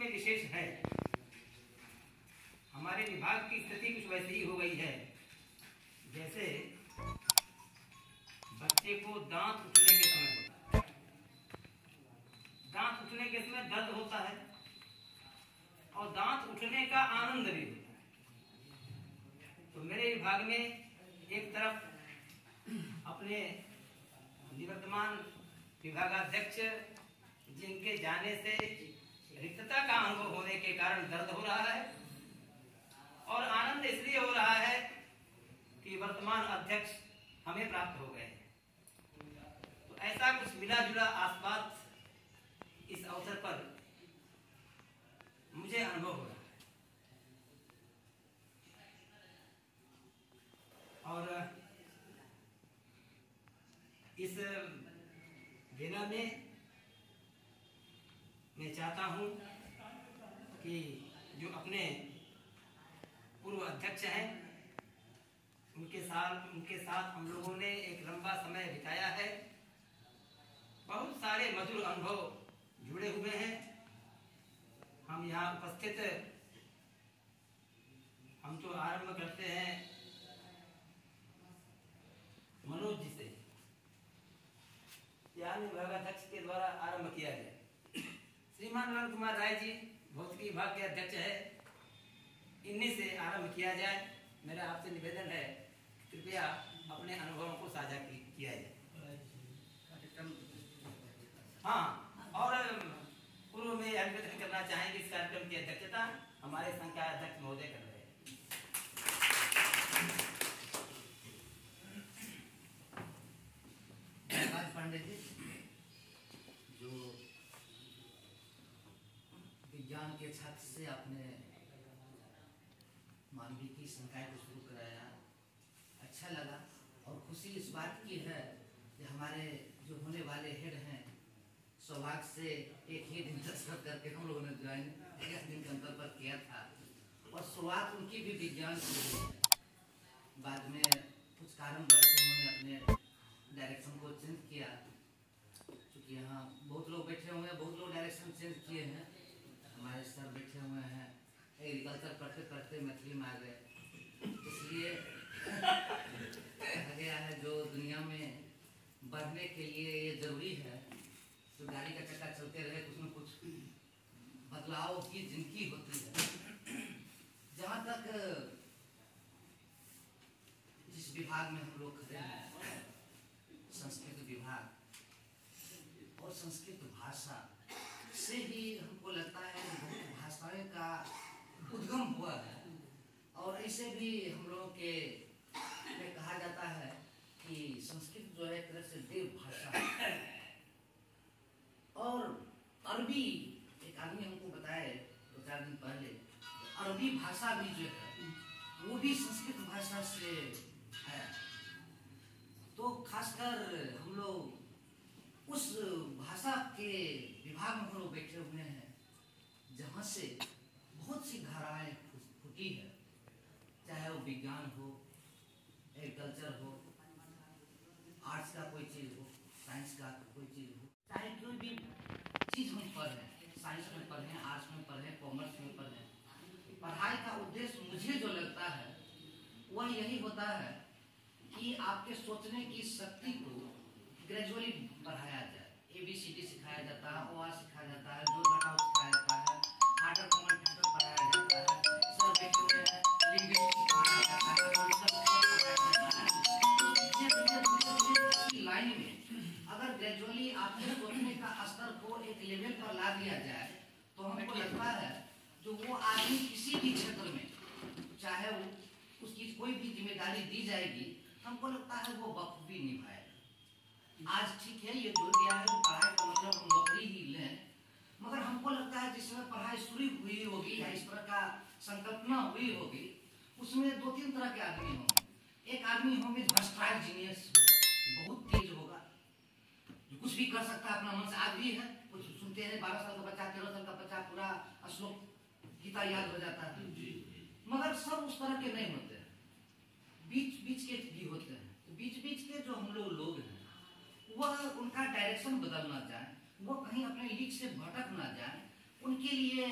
में विशेष है। हमारे विभाग की स्थिति कुछ वैसी ही हो गई है जैसे बच्चे को दांत उठने के समय होता है, दांत उठने के समय दर्द होता है और दांत उठने का आनंद भी होता है। तो मेरे विभाग में एक तरफ अपने निवर्तमान विभागाध्यक्ष जिनके जाने से रिक्तता का अनुभव होने के कारण दर्द हो रहा है और आनंद इसलिए हो रहा है कि वर्तमान अध्यक्ष हमें प्राप्त हो गए हैं। तो ऐसा कुछ मिला जुला आस्वाद इस अवसर पर मुझे अनुभव हो रहा है। और इस बेला में मैं चाहता हूं कि जो अपने पूर्व अध्यक्ष हैं उनके साथ हम लोगों ने एक लंबा समय बिताया है, बहुत सारे मधुर अनुभव जुड़े हुए हैं। हम यहाँ उपस्थित हम तो आरंभ करते हैं मनोज जी से, यानी विभागाध्यक्ष के द्वारा आरंभ किया गया। श्रीमान नंद कुमार राय जी भौतिकी विभाग के अध्यक्ष है, इन्हीं से आरंभ किया जाए। मेरा आपसे निवेदन है कृपया अपने अनुभवों को साझा किया जाए। हाँ, और पूर्व में अभिनंदन करना चाहेंगे इस कार्यक्रम की अध्यक्षता हमारे संघ के अध्यक्ष महोदय कर रहे हैं। पांडे जी जो विज्ञान के छात्र से आपने मानविकी संकाय को शुरू कराया, अच्छा लगा। और खुशी इस बात की है कि हमारे जो होने वाले हेड हैं सौभाग्य से एक ही दिन दस्तखत करके हम लोगों ने ज्वाइन 1 दिन के अंतर पर किया था और शुरुआत उनकी भी विज्ञान से हुई है। बाद में कुछ कारणवश उन्होंने अपने डायरेक्शन को चेंज किया, क्योंकि यहाँ बहुत लोग बैठे हुए हैं, बहुत लोग डायरेक्शन चेंज किए हैं। हमारे सर बैठे हुए हैं, एग्रीकल्चर पढ़ते पढ़ते मैथिली में आ गए, इसलिए कहा गया है जो दुनिया में बढ़ने के लिए ये जरूरी है तो गाड़ी का चक्का चलते रहे, कुछ न कुछ बदलाव की जिनकी होती है। जहाँ तक जिस विभाग में हम लोग खड़े हैं, संस्कृत विभाग और संस्कृत भाषा से ही हमको लगता है बहुत भाषाएं का उद्गम हुआ है। और ऐसे भी हम लोगों के में कहा जाता है कि संस्कृत जो है एक तरह से देव भाषा है। और अरबी एक आदमी हमको बताए 2-4 दिन पहले, अरबी भाषा भी जो है वो भी संस्कृत भाषा से है। तो खासकर हम लोग उस भाषा के विभाग में हम लोग बैठे हुए हैं जहाँ से बहुत सी धाराएं फूटी है, चाहे वो विज्ञान हो, एग्रीकल्चर हो, आर्ट्स का कोई चीज़ हो, साइंस का कोई चीज़ हो, चाहे कोई भी चीज़ हम पढ़ें, साइंस में पढ़ें, आर्ट्स में पढ़ें, कॉमर्स में पढ़ें। पढ़ाई का उद्देश्य मुझे जो लगता है वह यही होता है कि आपके सोचने की शक्ति को ग्रेजुअली बढ़ाया जाए। ABCD सिखाया जाता है, OR सिखाया जाता है, जोड़ घटाव सिखाया जाता है, हार्डर कॉमन फैक्टर पढ़ाया जाता है, सर बैठे हुए हैं, लिंग्विस्टिक्स पढ़ाया जाता है, पॉलिटिकल साइंस पढ़ाया जाता है। इसी लाइन में अगर ग्रेजुअली आपके सोचने का स्तर को एक लेवल पर ला दिया जाए तो हमको लगता है जो वो आदमी किसी भी क्षेत्र में, चाहे वो उसकी कोई भी जिम्मेदारी दी जाएगी, हमको लगता है वो बखूबी निभाएगा। आज ठीक है ये बोल दिया है कि पढ़ाई का मतलब हम नौकरी ही लें, मगर हमको लगता है जिस समय पढ़ाई शुरू हुई होगी या इस तरह का संकल्पना हुई होगी, उसमें 2-3 तरह के आदमी होंगे। एक आदमी होंगे भ्रष्टाचार जीनियस होगा, बहुत तेज होगा, जो कुछ भी कर सकता है, अपना मन से आज भी है। कुछ सुनते हैं 12 साल का बच्चा, 13 साल का बच्चा पूरा श्लोक गीता याद हो जाता है, मगर सब उस तरह के नहीं होते हैं, बीच बीच के भी होते हैं। तो बीच बीच के जो हम लोग हैं वह उनका डायरेक्शन बदलना चाहे, वो कहीं अपने लीक से भटक ना जाए, उनके लिए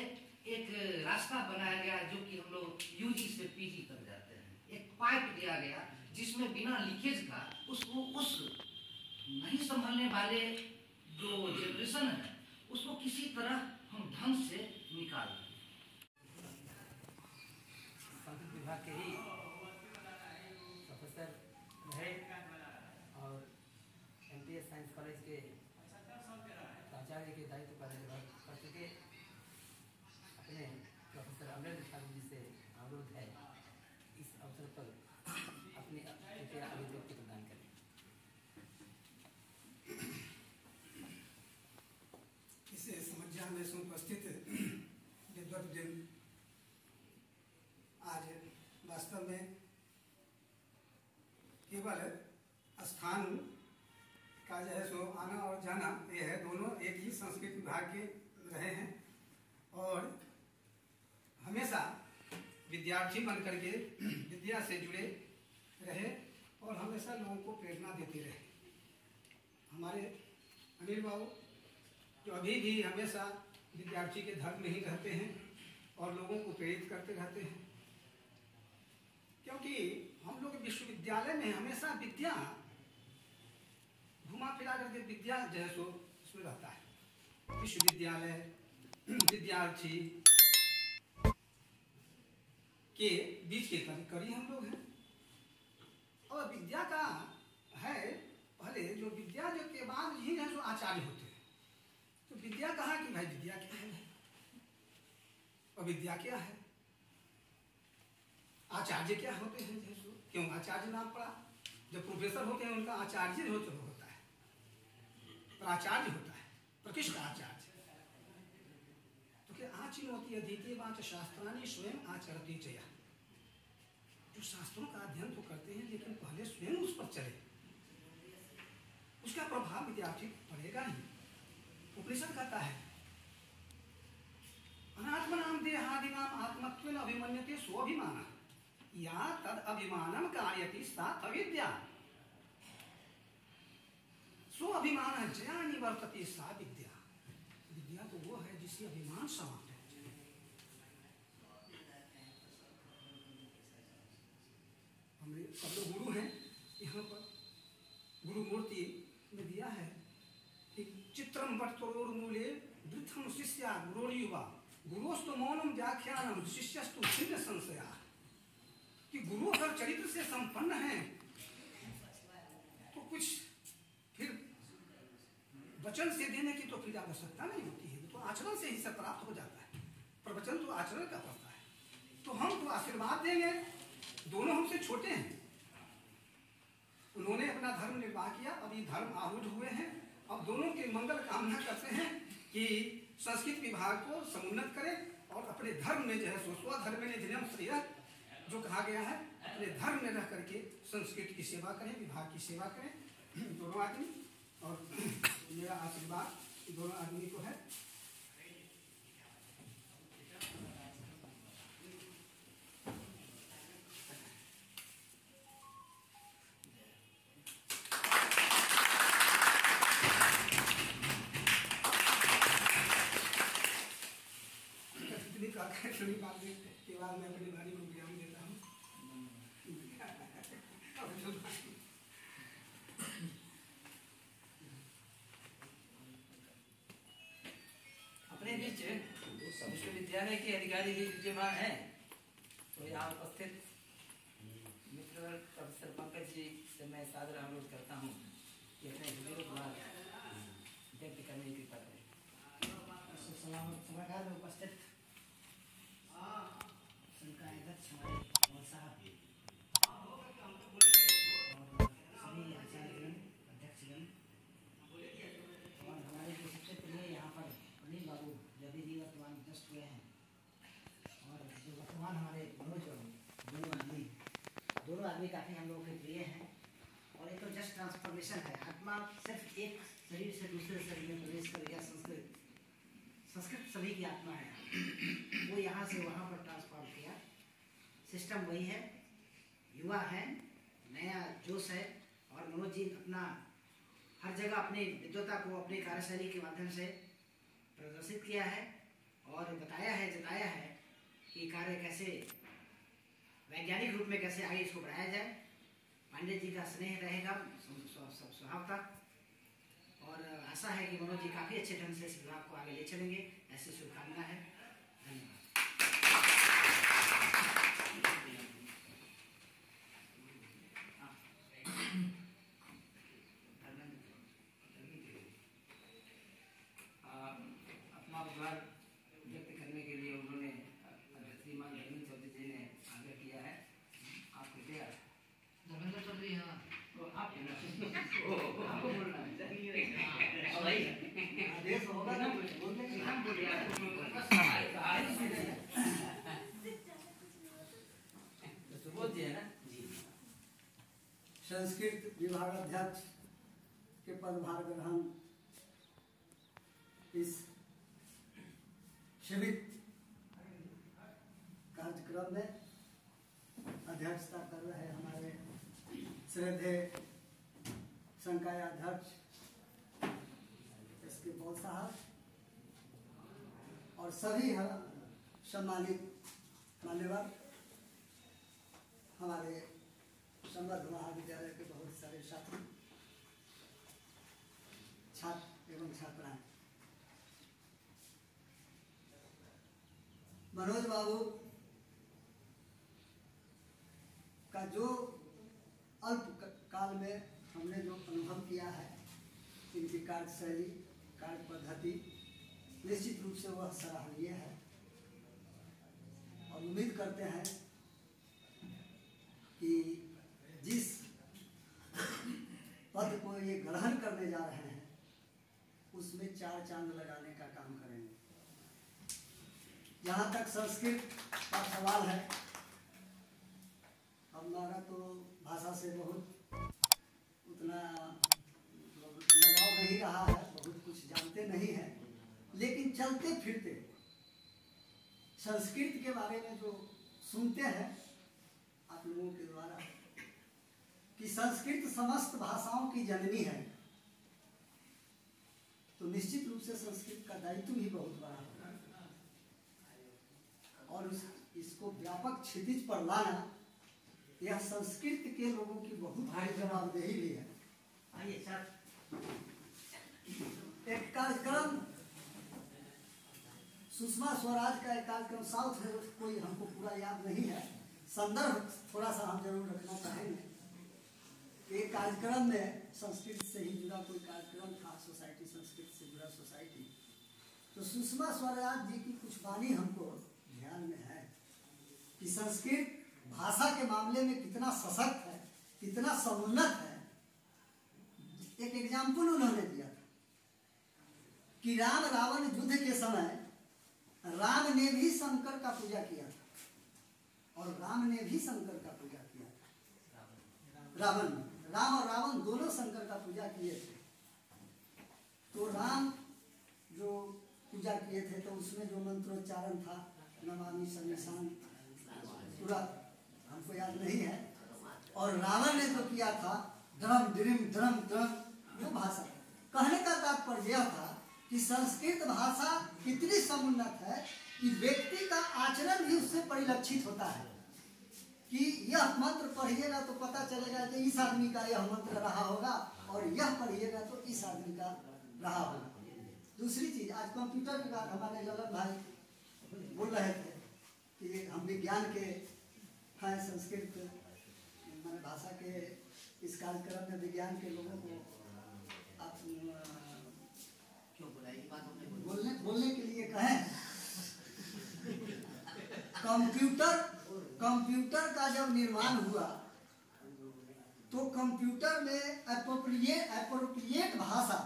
एक रास्ता बनाया गया जो कि हम लोग यूजी से पीजी तक जाते हैं। एक पाइप दिया गया जिसमें बिना लीकेज का उसको उस नहीं संभलने वाले जो जनरेशन है उसको किसी तरह हम ढंग से निकाल दें। संस्कृत विभाग के ही प्रोफेसर रहे और MPS साइंस कॉलेज के प्राचार्य के दायित्व पर निर्भर कर चुके अपने प्रोफेसर अमरेंद्र ठाकुर जी से अनुरोध है इस अवसर पर अपनी कृपया अभिव्यक्ति प्रदान करें। इस समस्या में उपस्थित विद्वद्वृंद, आज वास्तव में केवल स्थान का जो है सो आना और जाना ये है, दोनों एक ही संस्कृत विभाग के रहे हैं और हमेशा विद्यार्थी बन करके विद्या से जुड़े रहे और हमेशा लोगों को प्रेरणा देते रहे। हमारे अनिल बाबू जो अभी भी हमेशा विद्यार्थी के धर्म में ही रहते हैं और लोगों को प्रेरित करते रहते हैं, क्योंकि हम लोग विश्वविद्यालय में हमेशा विद्या घुमा फिरा करके विद्या जो है सो उसमें रहता है। विश्वविद्यालय विद्यार्थी के बीच के कड़ी हम लोग हैं और विद्या का है पहले जो विद्या जो के बाद ही है जो आचार्य होते हैं। तो विद्या कहा कि भाई विद्या क्या है और विद्या क्या है, आचार्य क्या होते हैं, क्यों आचार्य नाम पड़ा। जब प्रोफेसर होते हैं उनका आचार्य होता है, प्राचार्य होता है, प्रतिष्ठा आचार्य। तो क्या आचिनोति अधीते वाच शास्त्राणि स्वयं आचरति चया। जो शास्त्रों का अध्ययन तो करते हैं लेकिन पहले स्वयं उस पर चले, उसका प्रभाव विद्यार्थी पड़ेगा ही। उपनिषद कहता है अनात्मनाम देहादिनाम आत्मत्वेन अभिमन्यते स्वाभिमान या तद अभिमानम कार्यति सा अविद्या। स्व अभिमान जया निवर्तते सा विद्या। विद्या तो वो है जिससे अभिमान समाप्त है। हमने सब लोग गुरु हैं, यहाँ पर गुरु मूर्ति में दिया है कि चित्रम वटतरोर मूले वृद्धम शिष्या गुरोर्युवा गुरोस्तु मौनम व्याख्यानम शिष्यस्तु छिन्न संशया। कि गुरु अगर चरित्र से संपन्न है तो कुछ फिर वचन से देने की तो फिर आवश्यकता नहीं होती है, तो आचरण से ही सब प्राप्त हो जाता है। प्रवचन तो आचरण का पड़ता है। तो हम तो आशीर्वाद देंगे, दोनों हमसे छोटे हैं, उन्होंने अपना धर्म निर्वाह किया, अभी धर्म आरूढ़ हुए हैं। अब दोनों के मंगल कामना करते हैं कि संस्कृत विभाग को समुन्नत करें और अपने धर्म में जो है स्वधर्म में निधिनम श्रेय जो कहा गया है, अपने धर्म में रह करके संस्कृत की सेवा करें, विभाग की सेवा करें दोनों आदमी। और मेरा आशीर्वाद दोनों आदमी को है। के बाद मैं अपनी वाणी को विराम देता हूँ। अपने बीच विश्वविद्यालय के अधिकारी भी विद्यमान हैं, तो यहाँ उपस्थित मित्र प्रोफेसर पंकज जी से मैं सादर अनुरोध करता हूँ कि अपने बुजुर्ग बात व्यक्त करने की कृपा करें। सभागार में उपस्थित संकाय अध्यक्ष हमारे और साहब और सभी आचार्यगण, अध्यक्षगण और हमारे जो सबसे प्रिय यहाँ पर अनिल बाबू जो अभी वर्तमान जस्ट हुए हैं, और जो वर्तमान हमारे मनोज दोनों आदमी काफ़ी हम लोगों के प्रिय हैं। और एक तो जस्ट ट्रांसफॉर्मेशन है, आत्मा सिर्फ एक शरीर से दूसरे शरीर में प्रवेश कर गया। संस्कृत सभी की आत्मा है, वो यहाँ से वहाँ पर ट्रांसफॉर्म किया। सिस्टम वही है, युवा है, नया जोश है। और मनोज जी अपना हर जगह अपनी विद्वता को अपनी कार्यशैली के माध्यम से प्रदर्शित किया है और बताया है, जताया है कि कार्य कैसे वैज्ञानिक रूप में कैसे आगे इसको बढ़ाया जाए। पांडे जी का स्नेह रहेगा स्वभाव का, और आशा है कि मनोज जी काफ़ी अच्छे ढंग से इस विभाग को आगे ले चलेंगे, ऐसी शुभकामना है। धन्यवाद। अपना विचार व्यक्त करने के लिए उन्होंने श्रीमान धर्मेंद्र चौधरी जी ने आग्रह किया है। आप कृपया धर्मेंद्र चौधरी, हाँ तो आप आपको बोलना है। आदेश होगा ना बोलने का। नाम बोलिए, बोल दिया ना जी। संस्कृत विभाग अध्यक्ष के पदभार ग्रहण इस शिविर कार्यक्रम में अध्यक्षता कर रहे हमारे श्रद्धेय संकाय अध्यक्ष एस के बौल साहब और सभी सम्मानित मान्यवर, हमारे संबद्ध महाविद्यालय के बहुत सारे छात्र एवं छात्राएं। मनोज बाबू का जो अल्प काल में हमने जो अनुभव किया है, इनकी कार्यशैली, कार्य पद्धति निश्चित रूप से वह सराहनीय है और उम्मीद करते हैं कि जिस पद को ये ग्रहण करने जा रहे हैं उसमें 4 चांद लगाने का काम करेंगे। जहाँ तक संस्कृत का सवाल है, हमारा तो भाषा से बहुत उतना लगाव नहीं रहा है, बहुत कुछ जानते नहीं हैं, लेकिन चलते फिरते संस्कृत के बारे में जो सुनते हैं आप लोगों के द्वारा कि संस्कृत समस्त भाषाओं की जननी है, तो निश्चित रूप से संस्कृत का दायित्व भी बहुत बड़ा है और इसको व्यापक क्षितिज पर लाना यह संस्कृत के लोगों की बहुत भारी जवाबदेही भी है। आइए सर, एक कार्यक्रम सुषमा स्वराज का एक कार्यक्रम साउथ में, कोई हमको पूरा याद नहीं है, संदर्भ थोड़ा सा हम जरूर रखना चाहेंगे। एक कार्यक्रम में संस्कृत से ही जुड़ा कोई कार्यक्रम था, सोसाइटी संस्कृत से जुड़ा सोसाइटी, तो सुषमा स्वराज जी की कुछ वाणी हमको ध्यान में है कि संस्कृत भाषा के मामले में कितना सशक्त है, कितना समुन्नत है। एक एग्जाम्पल उन्होंने दिया था कि राम रावण युद्ध के समय राम ने भी शंकर का पूजा किया था और राम ने भी शंकर का पूजा किया था। राम और रावण दोनों शंकर का पूजा किए थे। तो राम जो पूजा किए थे तो उसमें जो मंत्रोच्चारण था नमामि समीशान, पूरा हमको याद नहीं है, और रावण ने जो किया था ड्रम ड्रिम ड्रम ड्रम, जो भाषा, कहने का तात्पर्य यह था कि संस्कृत भाषा इतनी समुन्नत है कि व्यक्ति का आचरण भी उससे परिलक्षित होता है कि यह मंत्र पढ़िएगा तो पता चलेगा कि इस आदमी का यह मंत्र रहा होगा और यह पढ़िएगा तो इस आदमी का रहा होगा। दूसरी चीज, आज कंप्यूटर की बात हमारे ललन भाई बोल रहे थे कि हम विज्ञान के हैं, संस्कृत मैंने भाषा के इस कार्यक्रम में विज्ञान के लोगों को आप क्यों बोला ये बात हमने बोलने के लिए कहें। कंप्यूटर का जब निर्माण हुआ तो कंप्यूटर में एप्रोप्रिएट भाषा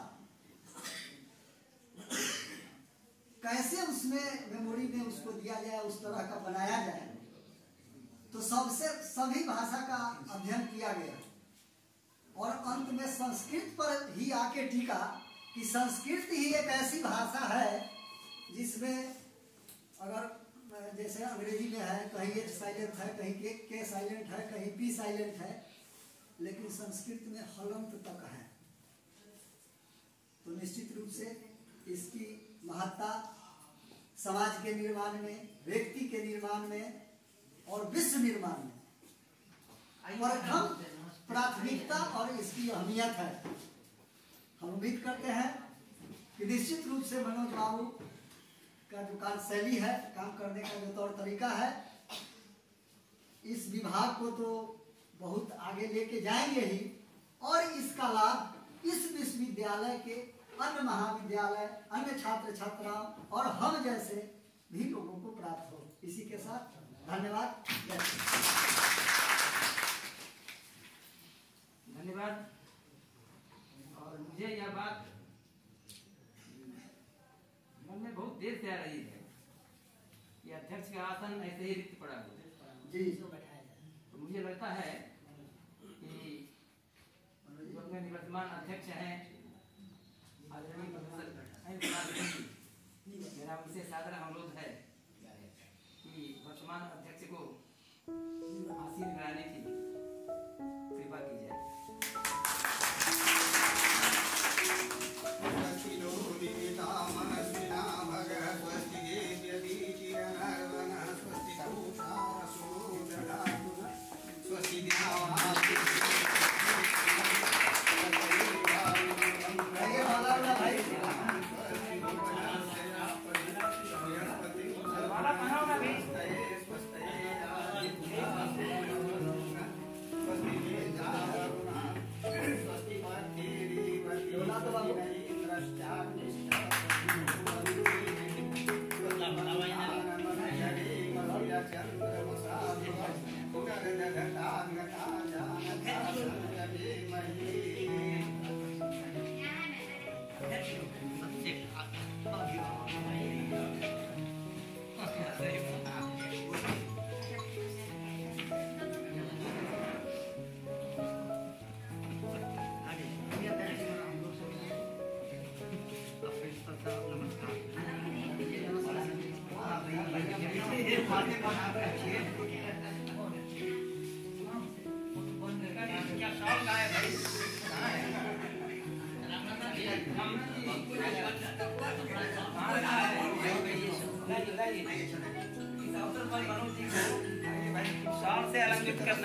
कैसे उसमें मेमोरी में उसको दिया जाए, उस तरह का बनाया जाए, तो सभी भाषा का अध्ययन किया गया और अंत में संस्कृत पर ही आके टिका कि संस्कृत ही एक ऐसी भाषा है जिसमें अगर जैसे अंग्रेजी में है कहीं एच साइलेंट है, कहीं के साइलेंट है, कहीं पी साइलेंट है, लेकिन संस्कृत में हलंत तक है। तो निश्चित रूप से इसकी महत्ता समाज के निर्माण में, व्यक्ति के निर्माण में और विश्व निर्माण में प्रथम प्राथमिकता और इसकी अहमियत है। हम उम्मीद करते हैं कि निश्चित रूप से मनोज बाबू का जो कार्यशैली है, काम करने का जो तौर तरीका है, इस विभाग को तो बहुत आगे लेके जाएंगे ही, और इसका लाभ इस विश्वविद्यालय के अन्य महाविद्यालय, अन्य छात्र छात्राओं और हम जैसे भी लोगों को प्राप्त हो। इसी के साथ धन्यवाद। धन्यवाद। और मुझे यह बात मन में बहुत देर से आ रही है कि अध्यक्ष का आसन ऐसे ही रिक्त पड़ा हुआ जी। तो मुझे लगता है कि जो अपने निवर्तमान अध्यक्ष हैं आदरणीय प्रोफेसर, मेरा उनसे सादर अनुरोध है कि वर्तमान अध्यक्ष को आसीन कराने की कृपा की जाए। शाल से अलंकृत करना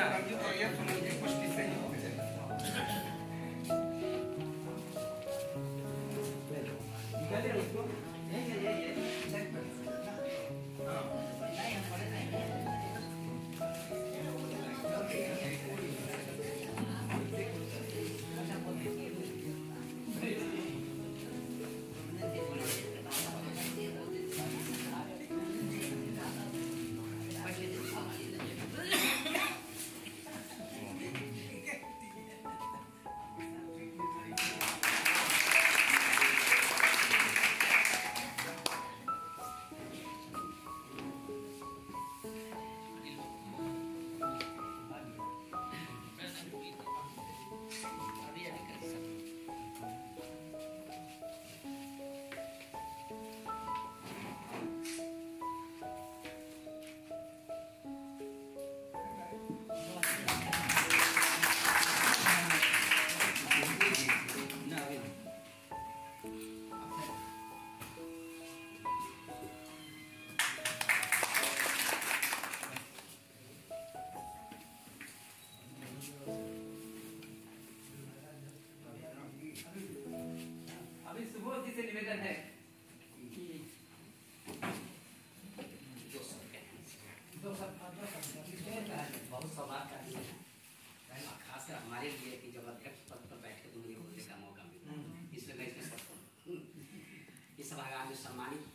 से निवेदन है कि बहुत सवाल का खासकर हमारे लिए कि जब अध्यक्ष पद पर बैठे तो मुझे बोलने का मौका मिला, इसलिए मैं इसमें सबको इस सभागार में सम्मानित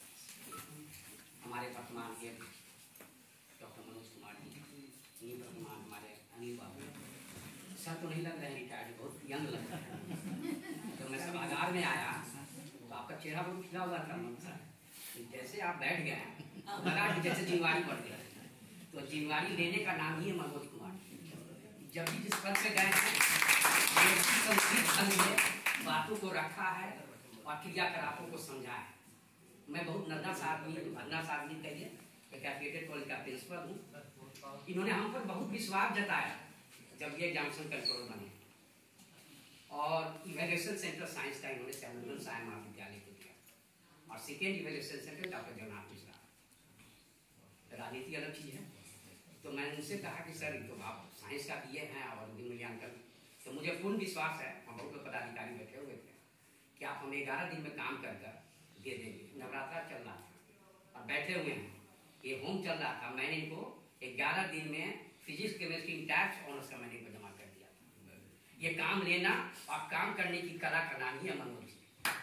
हमारे वर्तमान के डॉक्टर मनोज कुमार जी, वर्तमान हमारे अनिल बाबू, सर तो नहीं लग रहे हैं रिटायर्ड, बहुत यंग लग रहे हैं। जब मैं सभागार में आया तो आपका चेहरा बहुत खिला हुआ था, मन था जैसे आप बैठ गए लगा कि जैसे जिम्मेवारी बढ़ गया। तो जिम्मेवारी लेने का नाम ही है मनोज कुमार। जब भी जिस पद से गए हैं संस्कृत में बातों को रखा है और क्रियाकलापों को समझा है। मैं बहुत नन्हा सा आदमी कहिए, एफिलिएटेड कॉलेज का प्रिंसिपल हूँ। इन्होंने हम पर बहुत विश्वास जताया जब ये एग्जामिनेशन कंट्रोल बने, और इवेल्युएशन सेंटर साइंस का इन्होंने चैनल साय महाविद्यालय को दिया और second evaluation centre doctor Jagannath Mishra. राजनीति अलग चीज़ है। तो मैंने उनसे कहा कि सर तो आप साइंस का BA हैं और मूल्यांकन, तो मुझे पूर्ण विश्वास है, हम बहुत पदाधिकारी बैठे हुए थे कि आप हमें 11 दिन में काम कर दे देंगे। नवरात्रा चल रहा था और बैठे हुए हैं, ये होम चल रहा था, मैंने इनको 11 दिन में फिजिक्स केमिस्ट्री टैक्स ऑनर्स का मैंने इनको जमा कर दिया था। ये काम लेना और काम करने की कला का नाम ही है मनोज।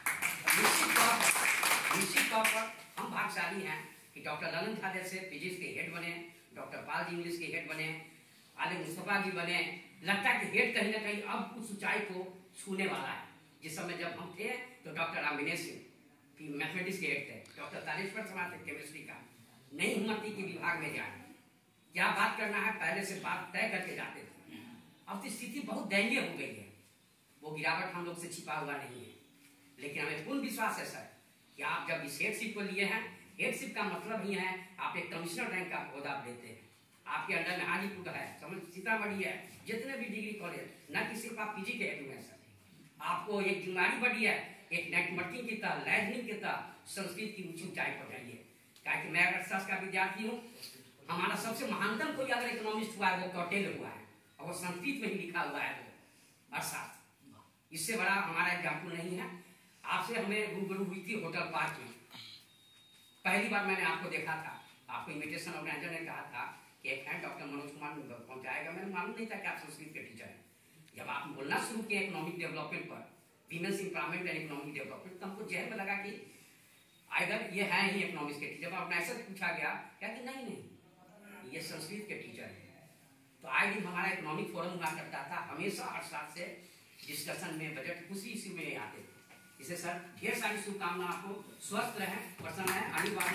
निश्चित तौर पर हम भाग्यशाली हैं कि डॉक्टर ललन झा जैसे फिजिक्स के हेड बने, डॉक्टर पाल जी इंग्लिश के हेड बने, आले मुस्तफा जी बने। लगता है कि हेड कहीं ना कहीं अब उस ऊंचाई को छूने वाला है। जिस समय जब हम थे तो डॉक्टर रामिनेश सिंह मैथमेटिक्स के हेड थे, डॉक्टर तालेश्वर समाज थे केमिस्ट्री का, नहीं हिम्मत थी कि विभाग में जाए, क्या बात करना है पहले से बात तय करके जाते थे। अब तो स्थिति बहुत दयनीय हो गई है। वो गिरावट हम लोग से छिपा हुआ नहीं है, लेकिन हमें पूर्ण विश्वास है सर कि आप जब इस हेडशिप को लिए हैं, हेडशिप का मतलब ही है आप एक कमिश्नर रैंक का पौधा लेते हैं। आपके अंडर में हाजीपुर है, समझ सीतामढ़ी है, जितने भी डिग्री कॉलेज, न कि सिर्फ आप पीजी के हेड हुए हैं सर, आपको एक जिम्मेदारी बढ़ी है, एक नेटवर्किंग की तरह, लैंडिंग की तरह संस्कृत की ऊंचाई पर जाइए। क्या कि मैं अर्थशास्त्र का विद्यार्थी हूँ, हमारा सबसे महानतम कोई अगर इकोनॉमिस्ट हुआ है वो कौटिल्य हुआ है, और वो संस्कृत में ही लिखा हुआ है वो अर्थशास्त्र। इससे बड़ा हमारा एग्जाम्पल नहीं है। आपसे हमें रूबरू हुई थी होटल पार्क में, पहली बार मैंने आपको देखा था। आपको इन्विटेशन ऑर्गेनाइजर ने कहा था कि एक है डॉक्टर मनोज कुमार पहुंचाएगा, मैंने मालूम नहीं था कि आप संस्कृत के टीचर हैं। जब आप बोलना शुरू किए इकोनॉमिक डेवलपमेंट पर, women's empowerment and economic development, तो हमको जहन में लगा कि अगर ये है ही इकोनॉमिक्स के टीचर। अब ऐसा पूछा गया क्या कि नहीं ये संस्कृत के टीचर है। तो आए दिन हमारा इकोनॉमिक फोरम हुआ करता था, हमेशा अर्थशास्त्र से डिस्कशन में, बजट उसी इश्यू में आते थे। इसे सर ढेर सारी शुभकामना, आपको स्वस्थ रहें, प्रसन्न रहें, आने वाले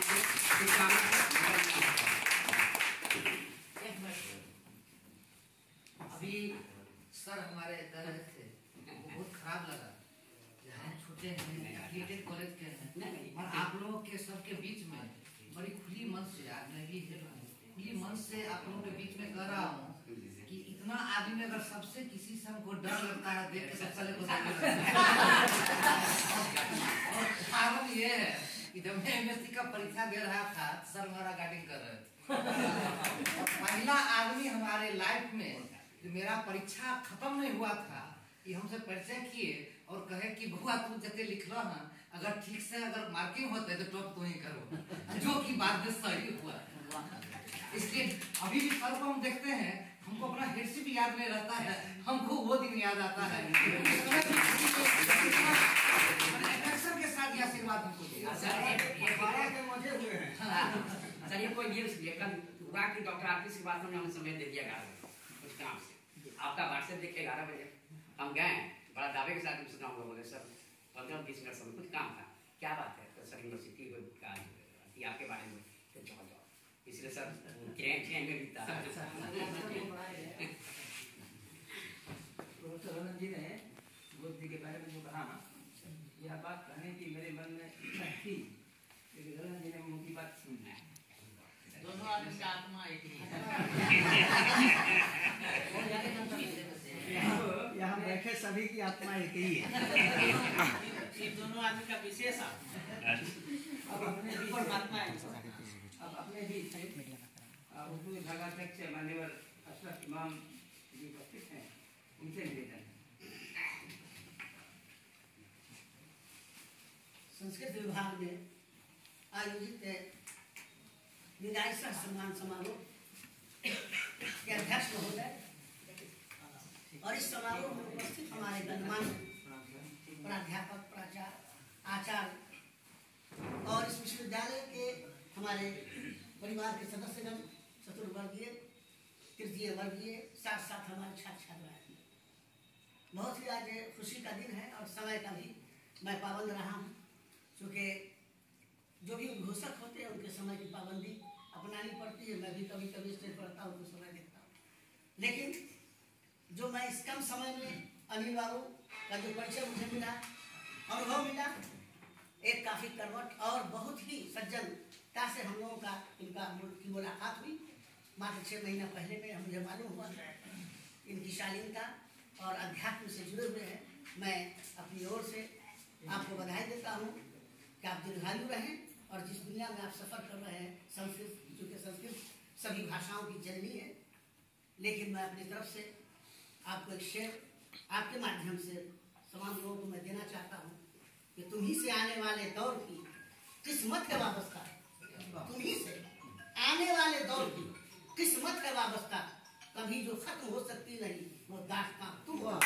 अभी सर हमारे कह रहे थे वो बहुत खराब लगा, हम छोटे हैं, एफिलिएटेड कॉलेज के हैं, और आप लोगों के सबके बीच में बड़ी खुली मन से, आज मैं भी खुली मन से आप लोगों के बीच में कह रहा हूँ कि इतना आदमी अगर सबसे किसी से हमको डर लगता है देख के सबसे और कारण ये है कि जब मैं MSc का परीक्षा दे रहा था सर हमारा गार्डिंग कर रहे थे। पहला आदमी हमारे लाइफ में जो मेरा परीक्षा खत्म नहीं हुआ था, ये हमसे परिचय किए और कहे कि बुआ तुम जते लिख लो ना, अगर ठीक से अगर मार्किंग होते तो टॉप तो ही करो, जो कि बात में सही हुआ। इसलिए अभी भी सर को हम देखते हैं, हमको अपना हेडशिप याद नहीं रहता है, हमको वो दिन याद आता है के साथ ये आशीर्वाद हमको दिया। सर ये कोई लेखन हुआ कि डॉक्टर आरती श्रीवास्तव ने हमें समय दे दिया 11 बजे कुछ काम से। आपका व्हाट्सएप देखे 11 बजे हम गए, बड़ा दावे के साथ उनसे काम लोग बोले सर 15-20 मिनट समय कुछ काम था, क्या बात है? तो सर यूनिवर्सिटी का आपके बारे में तो जाओ, इसलिए सर ट्रेन में बीतता है। प्रोफेसर रमन जी ने बुद्ध जी के बारे में जो कहा, यह बात कहने की मेरे मन में इच्छा थी, लेकिन रमन जी ने मुझे बात सुनना है। दोनों आदमी का आत्मा एक ही है। यहाँ बैठे सभी की आत्मा एक ही है। दोनों आदमी का विशेष अब अपने भी परमात्मा है। अब अपने भी उर्दू विभागाध्यक्ष मान्यवर अशरफ इमाम जी उपस्थित हैं, उनसे निवेदन है। संस्कृत विभाग में आयोजित विदाई सह सम्मान समारोह के अध्यक्ष महोदय और इस समारोह में उपस्थित हमारे गणमान्य प्राध्यापक, प्राचार्य, आचार्य और इस विश्वविद्यालय के हमारे परिवार के सदस्यगण, चतुर्वर्गीय, तृतीय वर्गीय, साथ साथ हमारे छात्र छात्राएं, बहुत ही आज खुशी का दिन है और समय का भी मैं पाबंद रहा हूँ, क्योंकि जो भी उद्घोषक होते हैं उनके समय की पाबंदी अपनानी पड़ती है। मैं भी कभी कभी स्टेज पर आता हूँ तो समय देखता हूँ, लेकिन जो मैं इस कम समय में अनिल बाबू का जो परिचय मुझे मिला, अनुभव मिला, एक काफ़ी करवट और बहुत ही सज्जनता से हम लोगों का की मुलाकात हुई मात्र 6 महीना पहले में। मुझे मालूम हुआ इनकी शालीनता और अध्यात्म से जुड़े हुए हैं। मैं अपनी ओर से आपको बधाई देता हूँ कि आप दीर्घायु रहें और जिस दुनिया में आप सफर कर रहे हैं, संस्कृत, चूंकि संस्कृत सभी भाषाओं की जननी है, लेकिन मैं अपनी तरफ से आपको एक शेर आपके माध्यम से तमाम लोगों को मैं देना चाहता हूँ कि तुम्ही से आने वाले दौर की किस्मत है वाबस्ता, तुम्ही से आने वाले दौर की किस्मत है वाबस्ता, कभी जो खत्म हो सकती नहीं वो दास्तां तुम हो।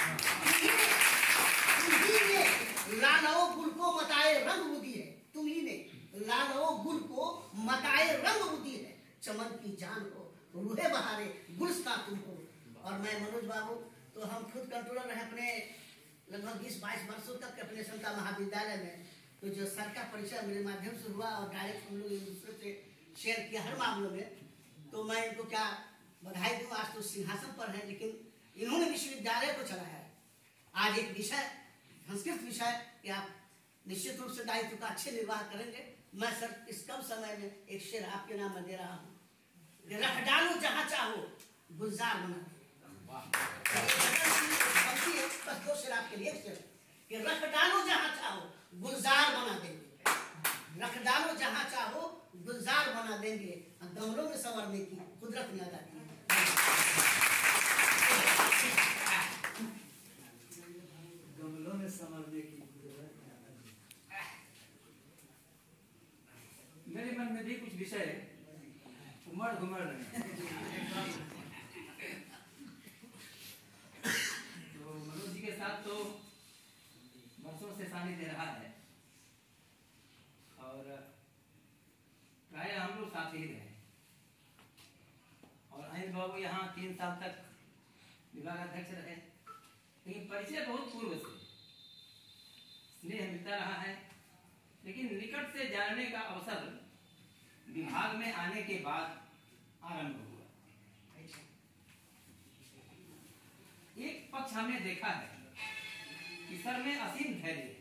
तुम्ही ने लालो गुल को मताए रंग बुदी है, तुम्ही ने लालो गुल को मताए रंग बुदी है, चमन की जान हो रूहे बहारे गुलस्ता तुम हो। और मैं मनोज बाबू तो हम खुद कंट्रोलर रहे अपने लगभग 20-22 वर्षों तक अपने समता महाविद्यालय में, तो जो सर का परिचय मेरे माध्यम से हुआ और डायरेक्ट हम लोग एक दूसरे से शेयर किया हर मामलों में, तो मैं इनको क्या बधाई दूँ। आज तो सिंहासन पर है, लेकिन इन्होंने विश्वविद्यालय को चलाया है। आज एक विषय संस्कृत विषय कि आप निश्चित रूप से दायित्व का अच्छे निर्वाह करेंगे। मैं सर इस कम समय में एक शेर आपके नाम में दे रहा हूँ, रख डालो जहाँ चाहो गुलजार बना दे। बस 2 शेर आपके लिए कि रख डालो जहाँ चाहो गुलजार बना देंगे, रख डालो जहाँ चाहो गुलजार बना देंगे, गमलों में संवरने की कुदरत ने अदा की है। गमलों में संवरने की कुदरत ने अदा की है। मेरे मन में भी कुछ विषय उमड़ घुमड़ रहे हैं। तो मनोज जी के साथ तो वर्षों से सानिध्य रहा है और प्राय हम लोग साथ ही रहे। और अनिल बाबू यहाँ 3 साल तक विभागाध्यक्ष रहे, लेकिन परिचय बहुत पूर्व से स्नेह मिलता रहा है, लेकिन निकट से जानने का अवसर विभाग में आने के बाद आरंभ हुआ। एक पक्ष हमने देखा है कि सर में असीम धैर्य है,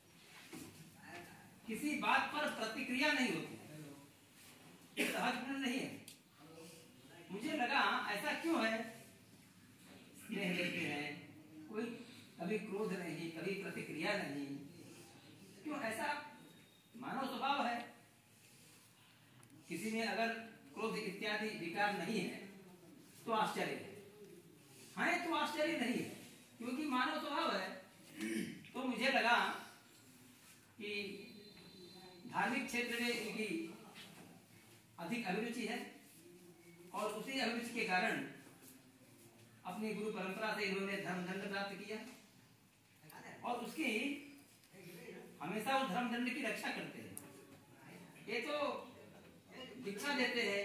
किसी बात पर प्रतिक्रिया नहीं होती, सहजपूर्ण नहीं है। मुझे लगा ऐसा क्यों है, स्नेह देते हैं, कोई कभी क्रोध नहीं, कभी प्रतिक्रिया नहीं, क्यों ऐसा मानव स्वभाव है। किसी में अगर क्रोध इत्यादि विकार नहीं है तो आश्चर्य है तो आश्चर्य नहीं है, क्योंकि मानव स्वभाव है। तो मुझे लगा कि धार्मिक क्षेत्र में इनकी अधिक अभिरुचि है और उसी अभिरुचि के कारण अपनी गुरु परंपरा से इन्होंने धर्मदंड प्राप्त किया और उसकी हमेशा उस धर्मदंड की रक्षा करते हैं। ये तो दीक्षा देते हैं,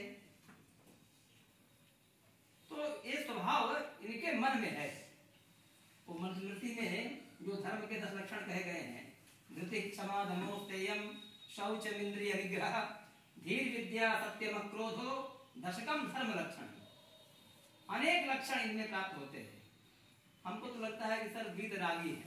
तो ये स्वभाव इनके मन में है। वो मनुस्मृति में जो धर्म के 10 लक्षण कहे गए हैं, धृति क्षमा दमो स्तेयम शौच इंद्रिय निग्रह धीर विद्या सत्यम क्रोधो दशकम धर्म लक्षण, अनेक लक्षण इनमें प्राप्त होते हैं। हमको तो लगता है कि सर वीतरागी है,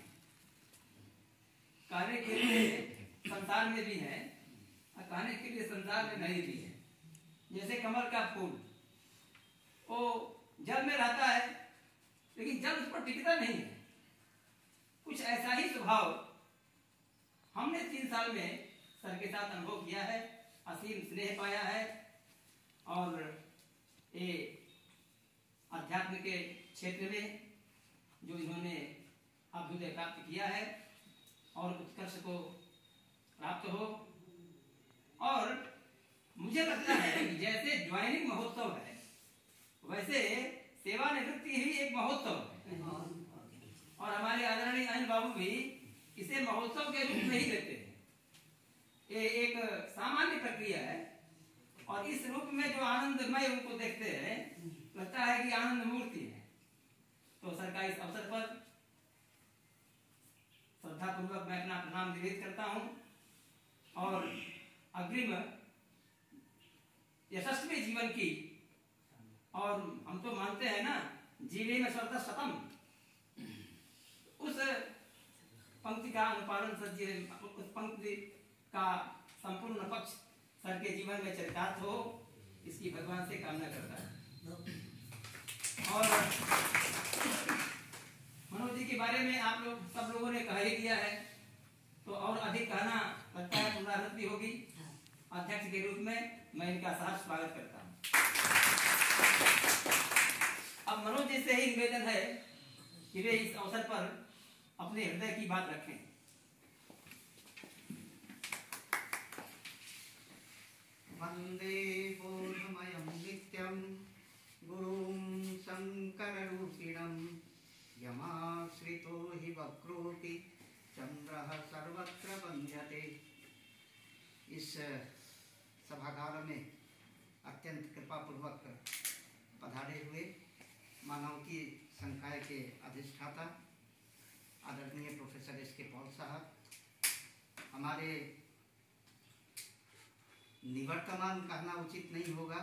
कार्य के लिए संसार में भी है और कहने के लिए संसार में नहीं भी है। जैसे कमल का फूल, वो जल में रहता है लेकिन जल उस पर टिकता नहीं है, कुछ ऐसा ही स्वभाव हमने 3 साल में सर के साथ अनुभव किया है। असीम स्नेह पाया है और ये अध्यात्म के क्षेत्र में जो इन्होंने अभ्युदय प्राप्त किया है और उत्कर्ष को प्राप्त हो। और मुझे लगता है कि जैसे ज्वाइनिंग महोत्सव है वैसे सेवानिवृत्ति ही एक महोत्सव है और हमारे आदरणीय अनिल बाबू भी इसे महोत्सव के रूप में ही लेते हैं। ये एक सामान्य प्रक्रिया है और इस रूप में जो आनंदमय उनको देखते हैं लगता है कि आनंद मूर्ति है। तो सरकार इस अवसर पर श्रद्धा पूर्वक मैं अपना प्रणाम निवेदित करता हूं और अग्रिम यशस्वी जीवन की, और हम तो मानते हैं ना जीवे में स्वर्थ शतम, उस पंक्ति का अनुपालन उस पंक्ति का संपूर्ण पक्ष सर के जीवन में चरितार्थ हो, इसकी भगवान से कामना करता है। और मनोज जी के बारे में आप लोग सब लोगों ने कह ही दिया है, तो और अधिक कहना लगता है पुनरावृत्ति होगी। अध्यक्ष के रूप में मैं इनका सहर्ष स्वागत करता हूँ। अब मनोज जी से ही निवेदन है कि वे इस अवसर पर अपने हृदय की बात रखें। वंदे बोधमयं नित्यं गुरुं शंकररूपिणं यमाश्रितो हि वक्रोति चंद्रः सर्वत्र वन्द्यते। इस सभागार में अत्यंत कृपापूर्वक पधारे हुए मानवकी संकाय के अधिष्ठाता आदरणीय प्रोफेसर एस के पॉल साहब, हमारे निवर्तमान कहना उचित नहीं होगा,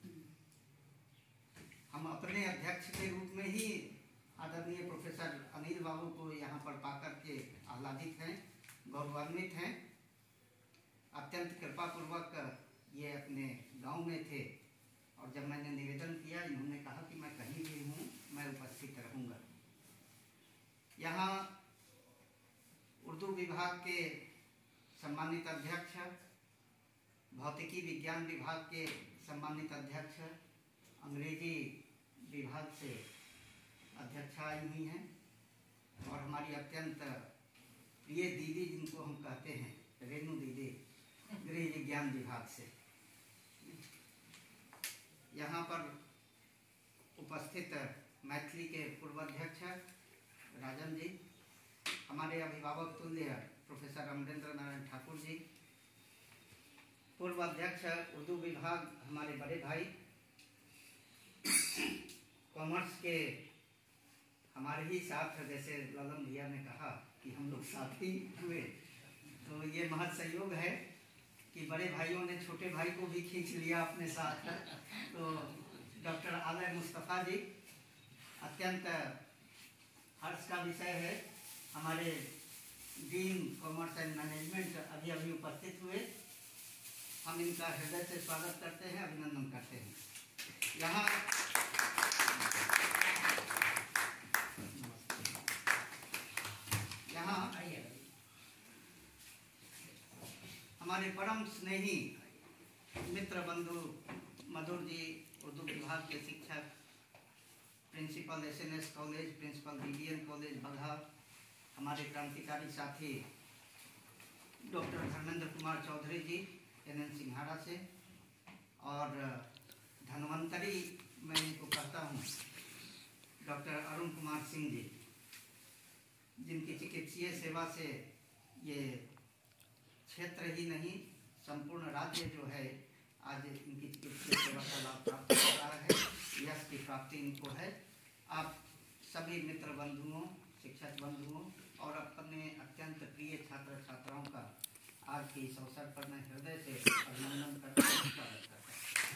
हम अपने अध्यक्ष के रूप में ही आदरणीय प्रोफेसर अनिल बाबू को यहाँ पर पाकर के आह्लादित हैं, गौरवान्वित हैं। अत्यंत कृपापूर्वक ये अपने गांव में थे और जब मैंने निवेदन किया, इन्होंने कहा कि मैं कहीं भी हूँ, मैं उपस्थित रहूँगा। यहाँ उर्दू विभाग के सम्मानित अध्यक्ष, भौतिकी विज्ञान विभाग के सम्मानित अध्यक्ष, अंग्रेजी विभाग से अध्यक्षा आई हुई हैं और हमारी अत्यंत प्रिय दीदी जिनको हम कहते हैं, रेणु दीदी, गृह विज्ञान विभाग से। यहाँ पर उपस्थित मैथिली के पूर्व अध्यक्ष राजन जी, हमारे अभिभावक तुल्य प्रोफेसर अमरेंद्र नारायण ठाकुर जी, पूर्व अध्यक्ष उर्दू विभाग हमारे बड़े भाई, कॉमर्स के हमारे ही साथ, जैसे ललन भैया ने कहा कि हम लोग साथी हुए, तो ये महज संयोग है कि बड़े भाइयों ने छोटे भाई को भी खींच लिया अपने साथ। तो डॉक्टर आलय मुस्तफ़ा जी, अत्यंत हर्ष का विषय है, हमारे डीन कॉमर्स एंड मैनेजमेंट अभी अभी उपस्थित हुए। हम इनका हृदय से स्वागत करते हैं, अभिनंदन करते हैं। यहाँ हमारे परम स्नेही मित्र बंधु मधुर जी, उर्दू विभाग के शिक्षक, principal SNS college, principal BBN college Bagaha, हमारे क्रांतिकारी साथी डॉक्टर धर्मेंद्र कुमार चौधरी जी एनएन सिंघाड़ा से, और धन्वंतरी मैं इनको कहता हूँ डॉक्टर अरुण कुमार सिंह जी, जिनकी चिकित्सीय सेवा से ये क्षेत्र ही नहीं संपूर्ण राज्य जो है आज इनकी चिकित्सीय सेवा का लाभ प्राप्त कर रहा है, यश की प्राप्ति इनको है। आप सभी मित्र बंधुओं, शिक्षक बंधुओं और अपने अत्यंत प्रिय छात्र छात्राओं का आज के इस अवसर पर मैं हृदय से अभिनंदन करता हूँ, स्वागत करता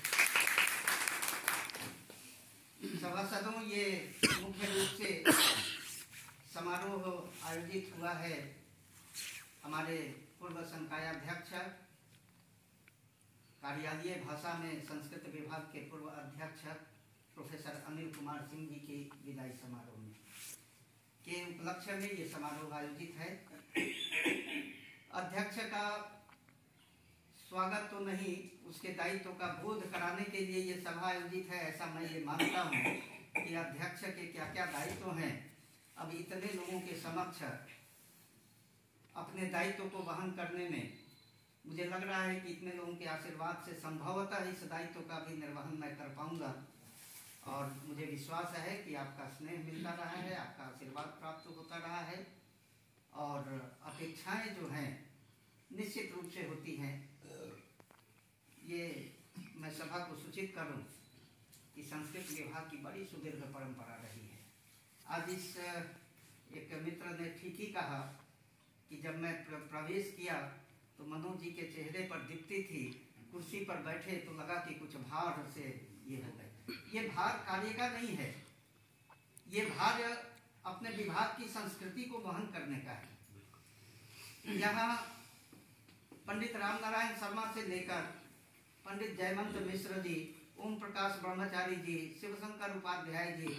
हूँ। सभासदों, ये मुख्य रूप से समारोह आयोजित हुआ है हमारे पूर्व संकायाध्यक्ष, कार्यालयीय भाषा में संस्कृत विभाग के पूर्व अध्यक्ष प्रोफेसर अनिल कुमार सिंह जी के विदाई समारोह में के उपलक्ष्य में ये समारोह आयोजित है। अध्यक्ष का स्वागत तो नहीं, उसके दायित्व का बोध कराने के लिए ये सभा आयोजित है, ऐसा मैं ये मानता हूँ कि अध्यक्ष के क्या क्या दायित्व हैं। अब इतने लोगों के समक्ष अपने दायित्व को वहन करने में मुझे लग रहा है कि इतने लोगों के आशीर्वाद से संभवतः इस दायित्व का भी निर्वहन मैं कर पाऊंगा, और मुझे विश्वास है कि आपका स्नेह मिलता रहा है, आपका आशीर्वाद प्राप्त होता रहा है, और अपेक्षाएं जो हैं निश्चित रूप से होती हैं। ये मैं सभा को सूचित करूं कि संस्कृत विभाग की बड़ी सुदीर्घ परंपरा रही है। आज इस एक मित्र ने ठीक ही कहा कि जब मैं प्रवेश किया तो मनोज जी के चेहरे पर दीप्ति थी, कुर्सी पर बैठे तो लगा कि कुछ भार से ये हो गए। ये भार कार्य का नहीं है, ये भार अपने विभाग की संस्कृति को वहन करने का है। यहाँ पंडित रामनारायण शर्मा से लेकर पंडित जयवंत मिश्र जी, ओम प्रकाश ब्रह्मचारी जी, शिवशंकर उपाध्याय जी,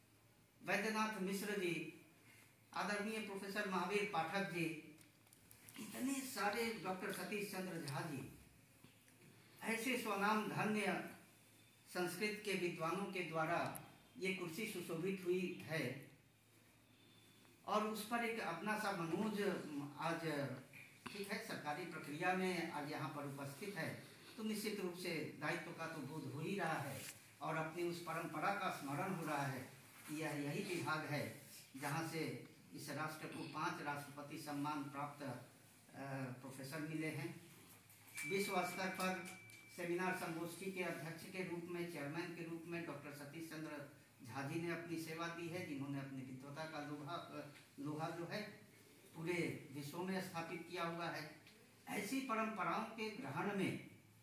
वैद्यनाथ मिश्र जी, आदरणीय प्रोफेसर महावीर पाठक जी, इतने सारे डॉक्टर सतीश चंद्र झा जी ऐसे स्वनाम धन्य संस्कृत के विद्वानों के द्वारा ये कुर्सी सुशोभित हुई है और उस पर एक अपना सा मनोज आज ठीक है सरकारी प्रक्रिया में आज यहाँ पर उपस्थित है, तो निश्चित रूप से दायित्व का तो बोध हो ही रहा है और अपनी उस परंपरा का स्मरण हो रहा है कि यह यही विभाग है जहाँ से इस राष्ट्र को 5 राष्ट्रपति सम्मान प्राप्त प्रोफेसर मिले हैं। विश्व स्तर पर सेमिनार संगोष्ठी के अध्यक्ष के रूप में, चेयरमैन के रूप में डॉक्टर सतीश चंद्र झा जी ने अपनी सेवा दी है, जिन्होंने अपनी विद्वता का लोहा जो है पूरे विश्व में स्थापित किया हुआ है। ऐसी परंपराओं के ग्रहण में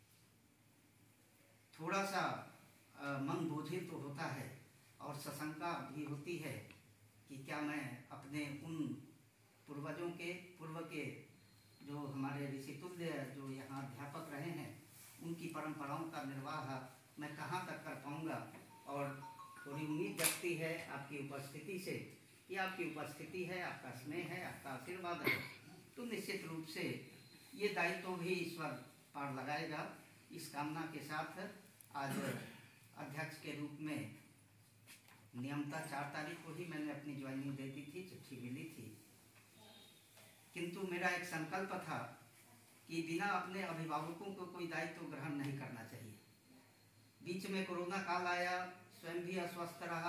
थोड़ा सा मन बोझिल तो होता है और सशंका भी होती है कि क्या मैं अपने उन पूर्व के जो हमारे ऋषितुल्य जो यहाँ अध्यापक रहे हैं उनकी परंपराओं का निर्वाह मैं कहाँ तक कर पाऊँगा। और थोड़ी उम्मीद जगती है आपकी उपस्थिति से कि आपकी उपस्थिति है, आपका स्नेह है, आपका आशीर्वाद है, तो निश्चित रूप से ये दायित्व भी ईश्वर पार लगाएगा। इस कामना के साथ आज अध्यक्ष के रूप में नियमता 4 तारीख को ही मैंने अपनी ज्वाइनिंग दे दी थी, चिट्ठी मिली थी, किंतु मेरा एक संकल्प था कि बिना अपने अभिभावकों को कोई दायित्व ग्रहण नहीं करना चाहिए। बीच में कोरोना काल आया, स्वयं भी अस्वस्थ रहा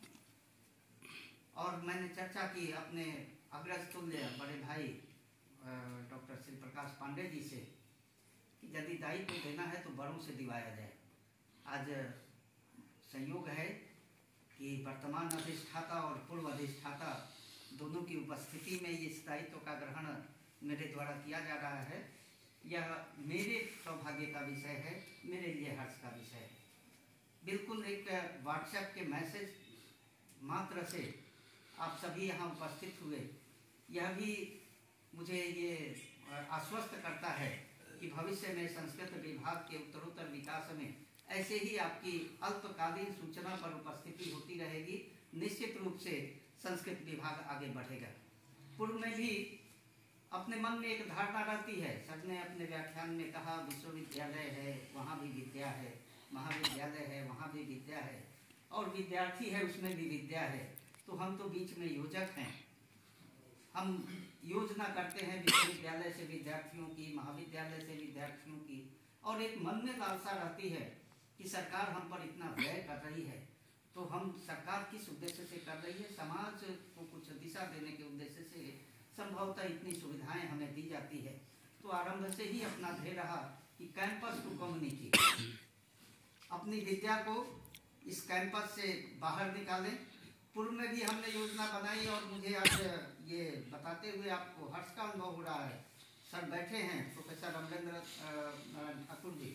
और मैंने चर्चा की अपने अग्रज तुल्य बड़े भाई डॉक्टर श्री प्रकाश पांडे जी से कि यदि दायित्व देना है तो बड़ों से दिवाया जाए। आज संयोग है कि वर्तमान अधिष्ठाता और पूर्व अधिष्ठाता दोनों की उपस्थिति में इस दायित्व का ग्रहण मेरे द्वारा किया जा रहा है। यह मेरे सौभाग्य का विषय है, मेरे लिए हर्ष का विषय है। बिल्कुल एक व्हाट्सएप के मैसेज मात्र से आप सभी यहाँ उपस्थित हुए, यह भी मुझे ये आश्वस्त करता है कि भविष्य में संस्कृत विभाग के उत्तरोत्तर विकास में ऐसे ही आपकी अल्पकालीन सूचना पर उपस्थिति होती रहेगी। निश्चित रूप से संस्कृत विभाग आगे बढ़ेगा। पूर्व में भी अपने मन में एक धारणा रहती है, सर ने अपने व्याख्यान में कहा विश्वविद्यालय है वहाँ भी विद्या है, महाविद्यालय है वहाँ भी विद्या है, और विद्यार्थी है उसमें भी विद्या है। तो हम तो बीच में योजक हैं, हम योजना करते हैं विश्वविद्यालय से विद्यार्थियों की, महाविद्यालय से विद्यार्थियों की, और एक मन में लालसा रहती है कि सरकार हम पर इतना व्यय कर रही है, तो हम सरकार किस उद्देश्य से कर रही है, समाज को कुछ दिशा देने के उद्देश्य से संभवतः इतनी सुविधाएं हमें दी जाती है। तो आरंभ से ही अपना ध्येय रहा कि कैंपस टू कम्युनिटी, अपनी विद्या को इस कैंपस से बाहर निकालें। पूर्व में भी हमने योजना बनाई और मुझे आज ये बताते हुए आपको हर्ष का अनुभव हो रहा है। सर बैठे हैं, प्रोफेसर अमरेंद्र ठाकुर जी,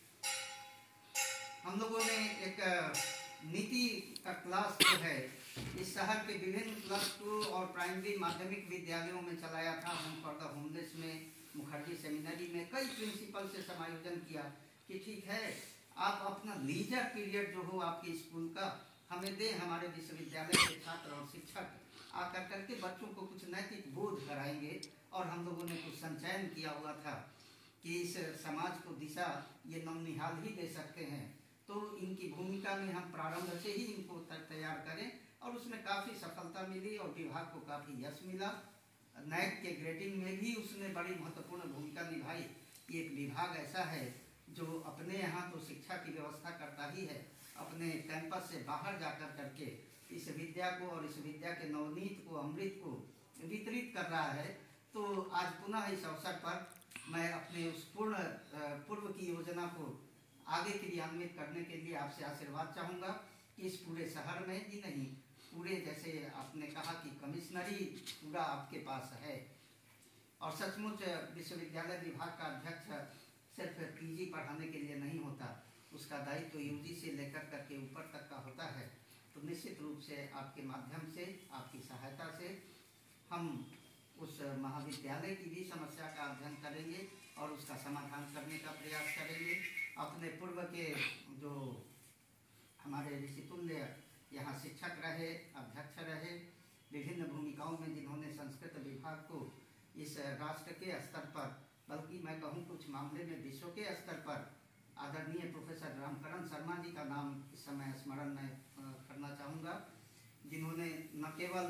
हम लोगों ने एक नीति का क्लास जो है इस शहर के विभिन्न प्लस 2 और प्राइमरी माध्यमिक विद्यालयों में चलाया था। होम फॉर द होमलेस में, मुखर्जी सेमिनरी में कई प्रिंसिपल से समायोजन किया कि ठीक है आप अपना लीजर पीरियड जो हो आपके स्कूल का हमें दें, हमारे विश्वविद्यालय के छात्र और शिक्षक आकर करके बच्चों को कुछ नैतिक बोध कराएंगे। और हम लोगों ने कुछ संचयन किया हुआ था कि इस समाज को दिशा ये नवनिहाल ही दे सकते हैं, तो इनकी भूमिका में हम प्रारंभ से ही इनको तैयार करें, और उसमें काफ़ी सफलता मिली और विभाग को काफ़ी यश मिला। नैक के ग्रेडिंग में भी उसने बड़ी महत्वपूर्ण भूमिका निभाई कि एक विभाग ऐसा है जो अपने यहाँ तो शिक्षा की व्यवस्था करता ही है, अपने कैंपस से बाहर जाकर करके इस विद्या को और इस विद्या के नवनीत को, अमृत को वितरित कर रहा है। तो आज पुनः इस अवसर पर मैं अपने उस पूर्व की योजना को आगे क्रियान्वित करने के लिए आपसे आशीर्वाद चाहूँगा कि इस पूरे शहर में ही नहीं, पूरे जैसे आपने कहा कि कमिश्नरी पूरा आपके पास है, और सचमुच विश्वविद्यालय विभाग का अध्यक्ष सिर्फ पीजी पढ़ाने के लिए नहीं होता, उसका दायित्व यूजी से लेकर करके ऊपर तक का होता है। तो निश्चित रूप से आपके माध्यम से, आपकी सहायता से हम उस महाविद्यालय की भी समस्या का अध्ययन करेंगे और उसका समाधान करने का प्रयास करेंगे। अपने पूर्व के जो हमारे ऋषितुल्य यहाँ शिक्षक रहे, अध्यक्ष रहे, विभिन्न भूमिकाओं में जिन्होंने संस्कृत विभाग को इस राष्ट्र के स्तर पर, बल्कि मैं कहूँ कुछ मामले में विश्व के स्तर पर आदरणीय प्रोफेसर रामकरण शर्मा जी का नाम इस समय स्मरण में करना चाहूँगा, जिन्होंने न केवल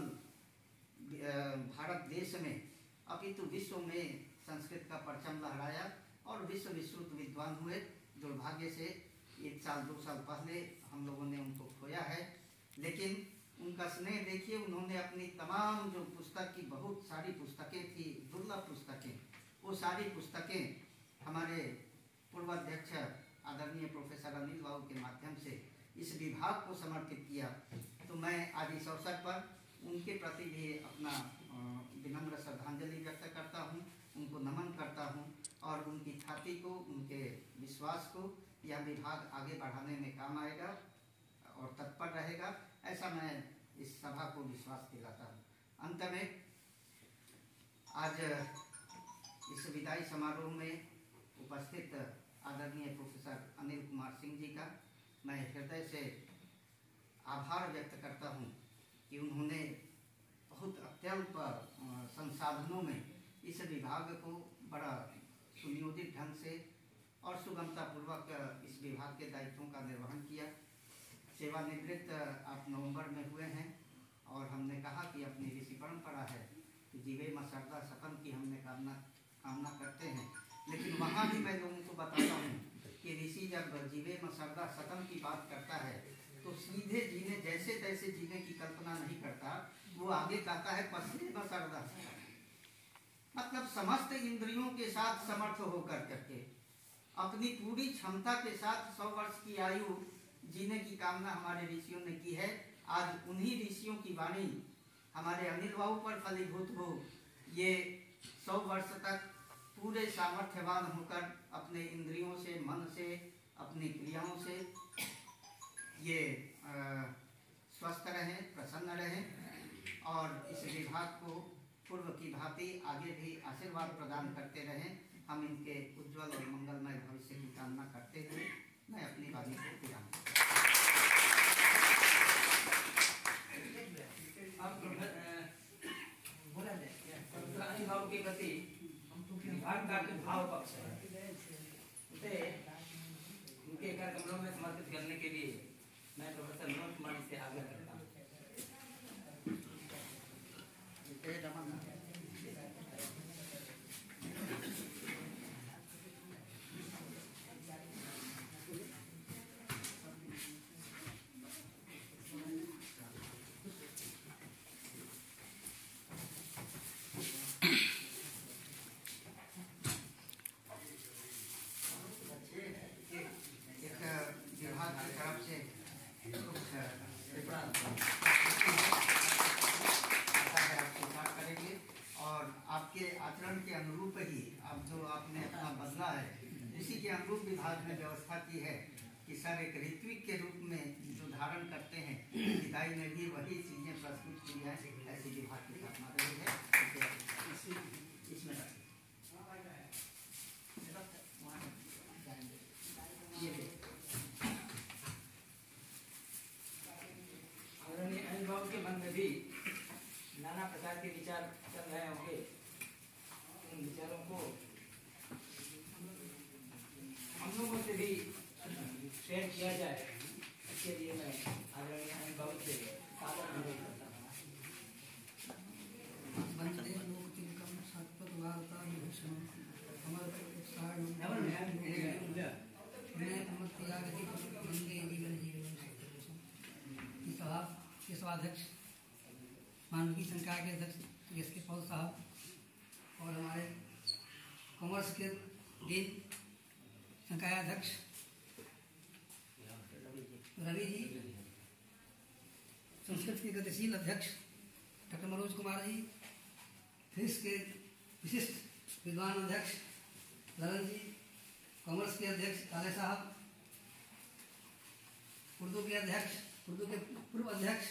भारत देश में अपितु विश्व में संस्कृत का परचम लहराया और विश्व विश्रुत विद्वान हुए। दुर्भाग्य से 1 साल 2 साल पहले हम लोगों ने उनको खोया है, लेकिन उनका स्नेह देखिए, उन्होंने अपनी तमाम जो पुस्तक की बहुत सारी पुस्तकें थी, दुर्लभ पुस्तकें, वो सारी पुस्तकें हमारे पूर्व अध्यक्ष आदरणीय प्रोफेसर अनिल बाबू के माध्यम से इस विभाग को समर्पित किया। तो मैं आज इस अवसर पर उनके प्रति भी अपना विनम्र श्रद्धांजलि व्यक्त करता हूँ, उनको नमन करता हूँ और उनकी ख्याति को, उनके विश्वास को यह विभाग आगे बढ़ाने में काम आएगा और तत्पर रहेगा, ऐसा मैं इस सभा को विश्वास दिलाता हूँ। अंत में आज इस विदाई समारोह में उपस्थित आदरणीय प्रोफेसर अनिल कुमार सिंह जी का मैं हृदय से आभार व्यक्त करता हूँ कि उन्होंने बहुत अत्यल्प संसाधनों में इस विभाग को बड़ा सुनियोजित ढंग से और सुगमतापूर्वक इस विभाग के दायित्वों का निर्वहन किया। सेवानिवृत्त आप नवंबर में हुए हैं और हमने कहा कि अपनी ऋषि परंपरा है कि जीवे में श्रद्धा सपन की हमने कामना करते हैं, लेकिन वहाँ भी मैं लोगों को बताता हूँ कि ऋषि जब जीवे में श्रद्धा सपन की बात करता है तो सीधे जीने जैसे तैसे जीने की कल्पना नहीं करता, वो आगे कहता है पसरे में श्रद्धा, मतलब समस्त इंद्रियों के साथ समर्थ होकर करके अपनी पूरी क्षमता के साथ 100 वर्ष की आयु जीने की कामना हमारे ऋषियों ने की है। आज उन्हीं ऋषियों की वाणी हमारे अनिल बाबू पर फलीभूत हो, ये 100 वर्ष तक पूरे सामर्थ्यवान होकर अपने इंद्रियों से, मन से, अपनी क्रियाओं से ये स्वस्थ रहें, प्रसन्न रहें और इस विभाग को पूर्व की भांति आगे भी आशीर्वाद प्रदान करते रहें। हम इनके उज्जवल और मंगलमय भविष्य की कामना करते हुए मैं अपनी वाणी को विराम देता हूं। अनिल बाबू के प्रति विभाग का जो भाव पक्ष है उसे उनके कर कमलों में समर्पित करने के लिए मैं प्रोफेसर मनोज कुमार से आग्रह करता हूँ। विभाग ने व्यवस्था की है कि सर एक ऋत्विक के रूप में जो धारण करते हैं, विदाई में भी वही चीजें प्रस्तुत की जाए, ऐसी विभाग की स्थापना रही है। इसमें आदरणीय अनिल बाबू के मन में भी नाना प्रकार के विचार चल रहे होंगे, उन विचारों को हम लोगों से भी शेयर किया जाए, इसके लिए मैं आदरणीय अनिल बाबू से सादर अनुरोध करता हूँ। अध्यक्ष मानवीय संकाय के अध्यक्ष एस के पॉल साहब और हमारे कॉमर्स के डीन संकाय अध्यक्ष रवि जी, संस्कृत के गतिशील अध्यक्ष डॉक्टर मनोज कुमार जी, फिजिक्स के विशिष्ट विद्वान अध्यक्ष ललन जी, कॉमर्स के अध्यक्ष काले साहब, उर्दू के अध्यक्ष, उर्दू के पूर्व अध्यक्ष,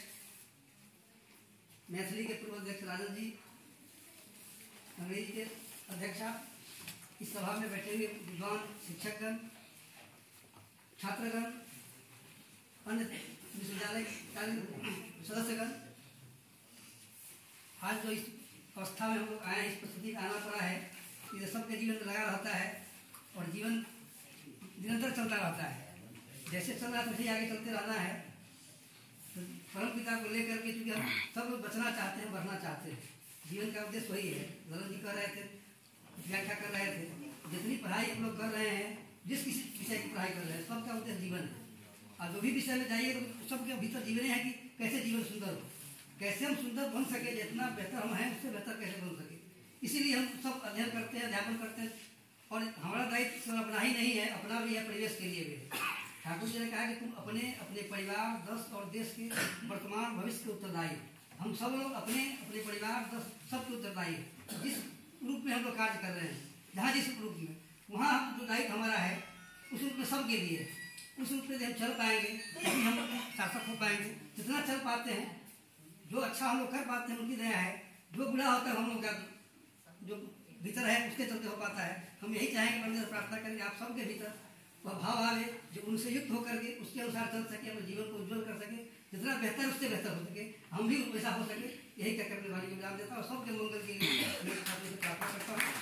मैथिली के पूर्व अध्यक्ष राजन जी, अंग्रेजी के अध्यक्ष, इस सभा में बैठे हुए विद्वान शिक्षकगण, छात्रगण, अन्य विश्वविद्यालय सदस्यगण, आज जो इस अवस्था में हम लोग आए हैं, इस परिस्थिति में आना पड़ा है। ये सबके जीवन में लगा रहता है और जीवन निरंतर चलता रहता है। जैसे चल रहा है वैसे आगे चलते रहना है। तो परम पिता को लेकर के चूँकि हम सब लोग बचना चाहते हैं, बढ़ना चाहते हैं, जीवन का उद्देश्य वही है। ललन जी कर रहे थे, व्याख्या कर रहे थे, जितनी पढ़ाई हम लोग कर रहे हैं, जिस किसी विषय की पढ़ाई कर रहे हैं, सबका उद्देश्य जीवन है। और जो भी विषय में जाइए तो सबके भीतर जीवन है कि कैसे जीवन सुंदर हो, कैसे हम सुंदर बन सके, जितना बेहतर हम हैं उससे बेहतर कैसे बन सके। इसीलिए हम सब अध्ययन करते हैं, अध्यापन करते हैं। और हमारा दायित्व सिर्फ अपना ही नहीं है, अपना भी है, परिवेश के लिए भी है। ठाकुर जी ने कहा कि तुम अपने अपने परिवार, देश और देश के वर्तमान भविष्य के उत्तरदायी। हम सब लोग अपने अपने परिवार, देश सबके उत्तरदायी। जिस रूप में हम लोग कार्य कर रहे हैं, जहाँ जिस रूप में, वहाँ जो दायित्व हमारा है उस रूप में सबके लिए, उस रूप में हम चल पाएंगे तभी हम सार्थक हो पाएंगे। जितना चल पाते हैं, जो अच्छा हम लोग कर पाते हैं उनकी दया है। जो बुरा होता है हम लोग का जो भीतर है उसके चलते हो पाता है। हम यही चाहेंगे, परमेश्वर प्रार्थना करेंगे आप सबके भीतर वह भाव आवे जो उनसे युक्त होकर के उसके अनुसार चल सके, अपने जीवन को उज्जवल कर सके, जितना बेहतर उससे बेहतर हो सके, हम भी वैसा हो सके। यही कहकर अपने वाणी को विराम देता हूँ। सबके मंगल के लिए मैं ठाकुर से प्रार्थना करता हूँ।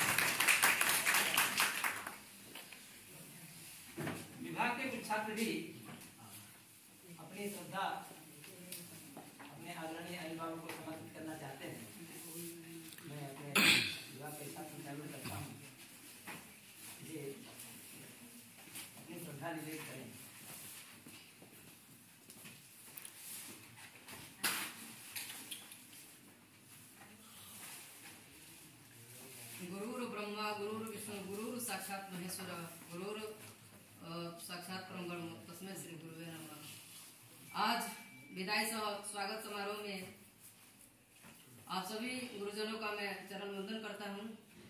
विभाग के कुछ छात्र भी अपनी श्रद्धा अपने आदरणीय अनिल बाबू को समर्पित करना चाहते हैं। मैं अपने विभाग के साथ संचालन करता हूँ, ये अपनी श्रद्धा निवेदित करें। गुरुर् ब्रह्मा गुरुर् विष्णु गुरुर् साक्षात महेश्वर गुरुर् साक्षात परम ब्रह्म तस्मै श्री गुरुवे नमः। आज विदाई स्वागत समारोह में आप सभी गुरुजनों का मैं चरण वंदन करता हूँ।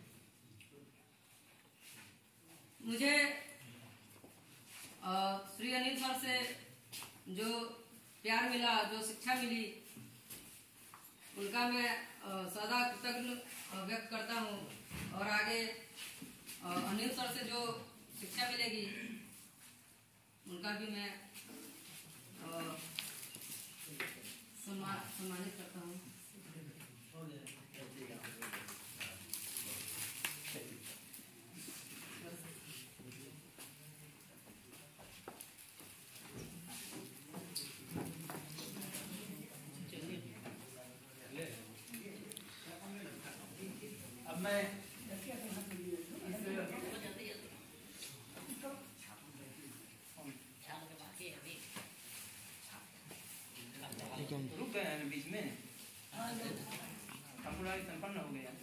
मुझे श्री अनिल सर से जो प्यार मिला, जो शिक्षा मिली, उनका मैं सदा कृतज्ञ व्यक्त करता हूँ। और आगे अनिल सर से जो शिक्षा मिलेगी उनका भी मैं सम्मानित करता हूँ। अब मैं रुक गए हैं बीच में, कंप्यूटर संपन्न हो गया।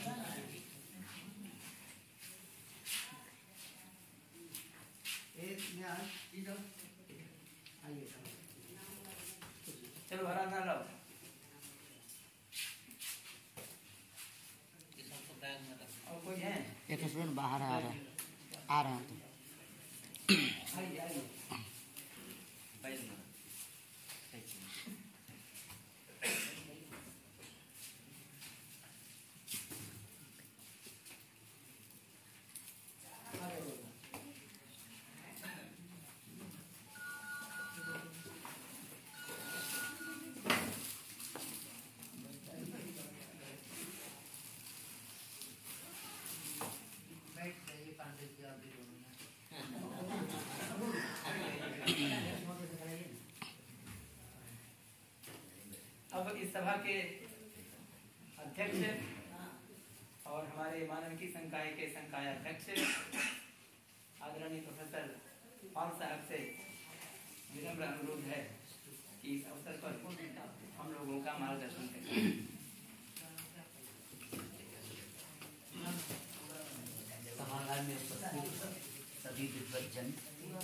चलो हरा ना लाओ। और कोई है? एक स्टूडेंट बाहर आ रहा है तो आइए आइए। अब इस सभा के अध्यक्ष और हमारे मानविकी संकाय के संकाय अध्यक्ष आदरणीय प्रोफेसर पाल साहब से विनम्र अनुरोध है कि इस अवसर पर हम लोगों का मार्गदर्शन करें। सभागार में उपस्थित सभी विद्वज्जन,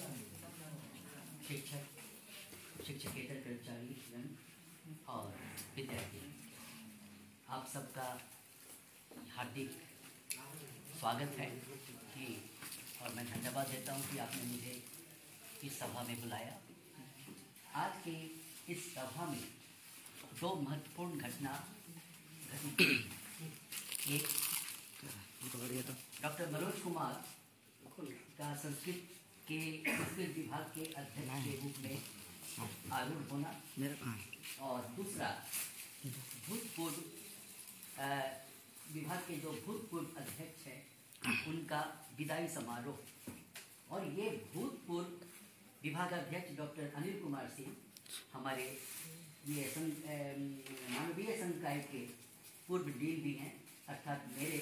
शिक्षक, शिक्षकेतर कर्मचारी और विद्यार्थी, आप सबका हार्दिक स्वागत है कि और मैं धन्यवाद देता हूं कि आपने मुझे इस सभा में बुलाया। आज की इस सभा में दो महत्वपूर्ण घटना घटी। एक, डॉक्टर मनोज कुमार का संस्कृत विभाग के अध्यक्ष के रूप में आरूढ़ होना, और दूसरा भूतपूर्व विभाग के जो भूतपूर्व अध्यक्ष हैं उनका विदाई समारोह, और ये भूतपूर्व विभागाध्यक्ष डॉक्टर अनिल कुमार सिंह हमारे ये मानवीय संकाय के पूर्व डीन भी हैं, अर्थात मेरे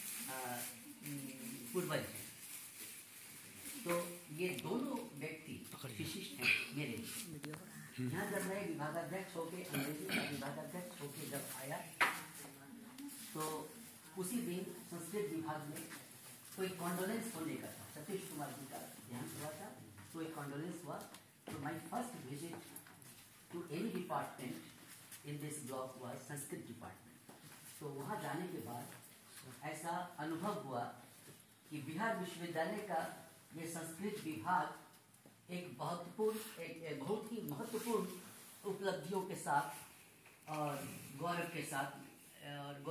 पूर्वज हैं। तो ये दोनों व्यक्ति विशिष्ट हैं मेरे लिए। यहाँ जब मैं विभागाध्यक्ष होके, अंग्रेजी का विभागाध्यक्ष होके जब आया तो उसी दिन संस्कृत विभाग में कोई कॉन्डोलेंस होने का था, सतीश कुमार जी का ध्यान हुआ था, तो एक कॉन्डोलेंस हुआ। तो my first visit to any department in this block हुआ संस्कृत डिपार्टमेंट। तो वहाँ जाने के बाद ऐसा अनुभव हुआ कि बिहार विश्वविद्यालय का ये संस्कृत विभाग एक बहुत ही महत्वपूर्ण उपलब्धियों के साथ और गौरव के साथ और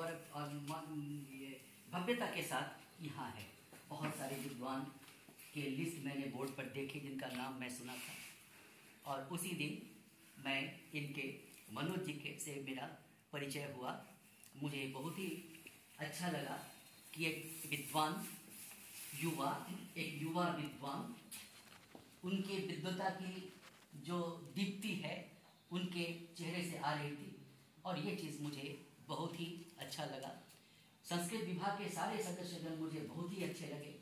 भव्यता के साथ यहाँ है। बहुत सारे विद्वान के लिस्ट मैंने बोर्ड पर देखे जिनका नाम मैं सुना था, और उसी दिन मैं इनके मनोज जी के से मेरा परिचय हुआ। मुझे बहुत ही अच्छा लगा कि एक विद्वान एक युवा विद्वान, उनके विद्वता की जो दीप्ति है उनके चेहरे से आ रही थी, और ये चीज़ मुझे बहुत ही अच्छा लगा। संस्कृत विभाग के सारे सदस्यगण मुझे बहुत ही अच्छे लगे,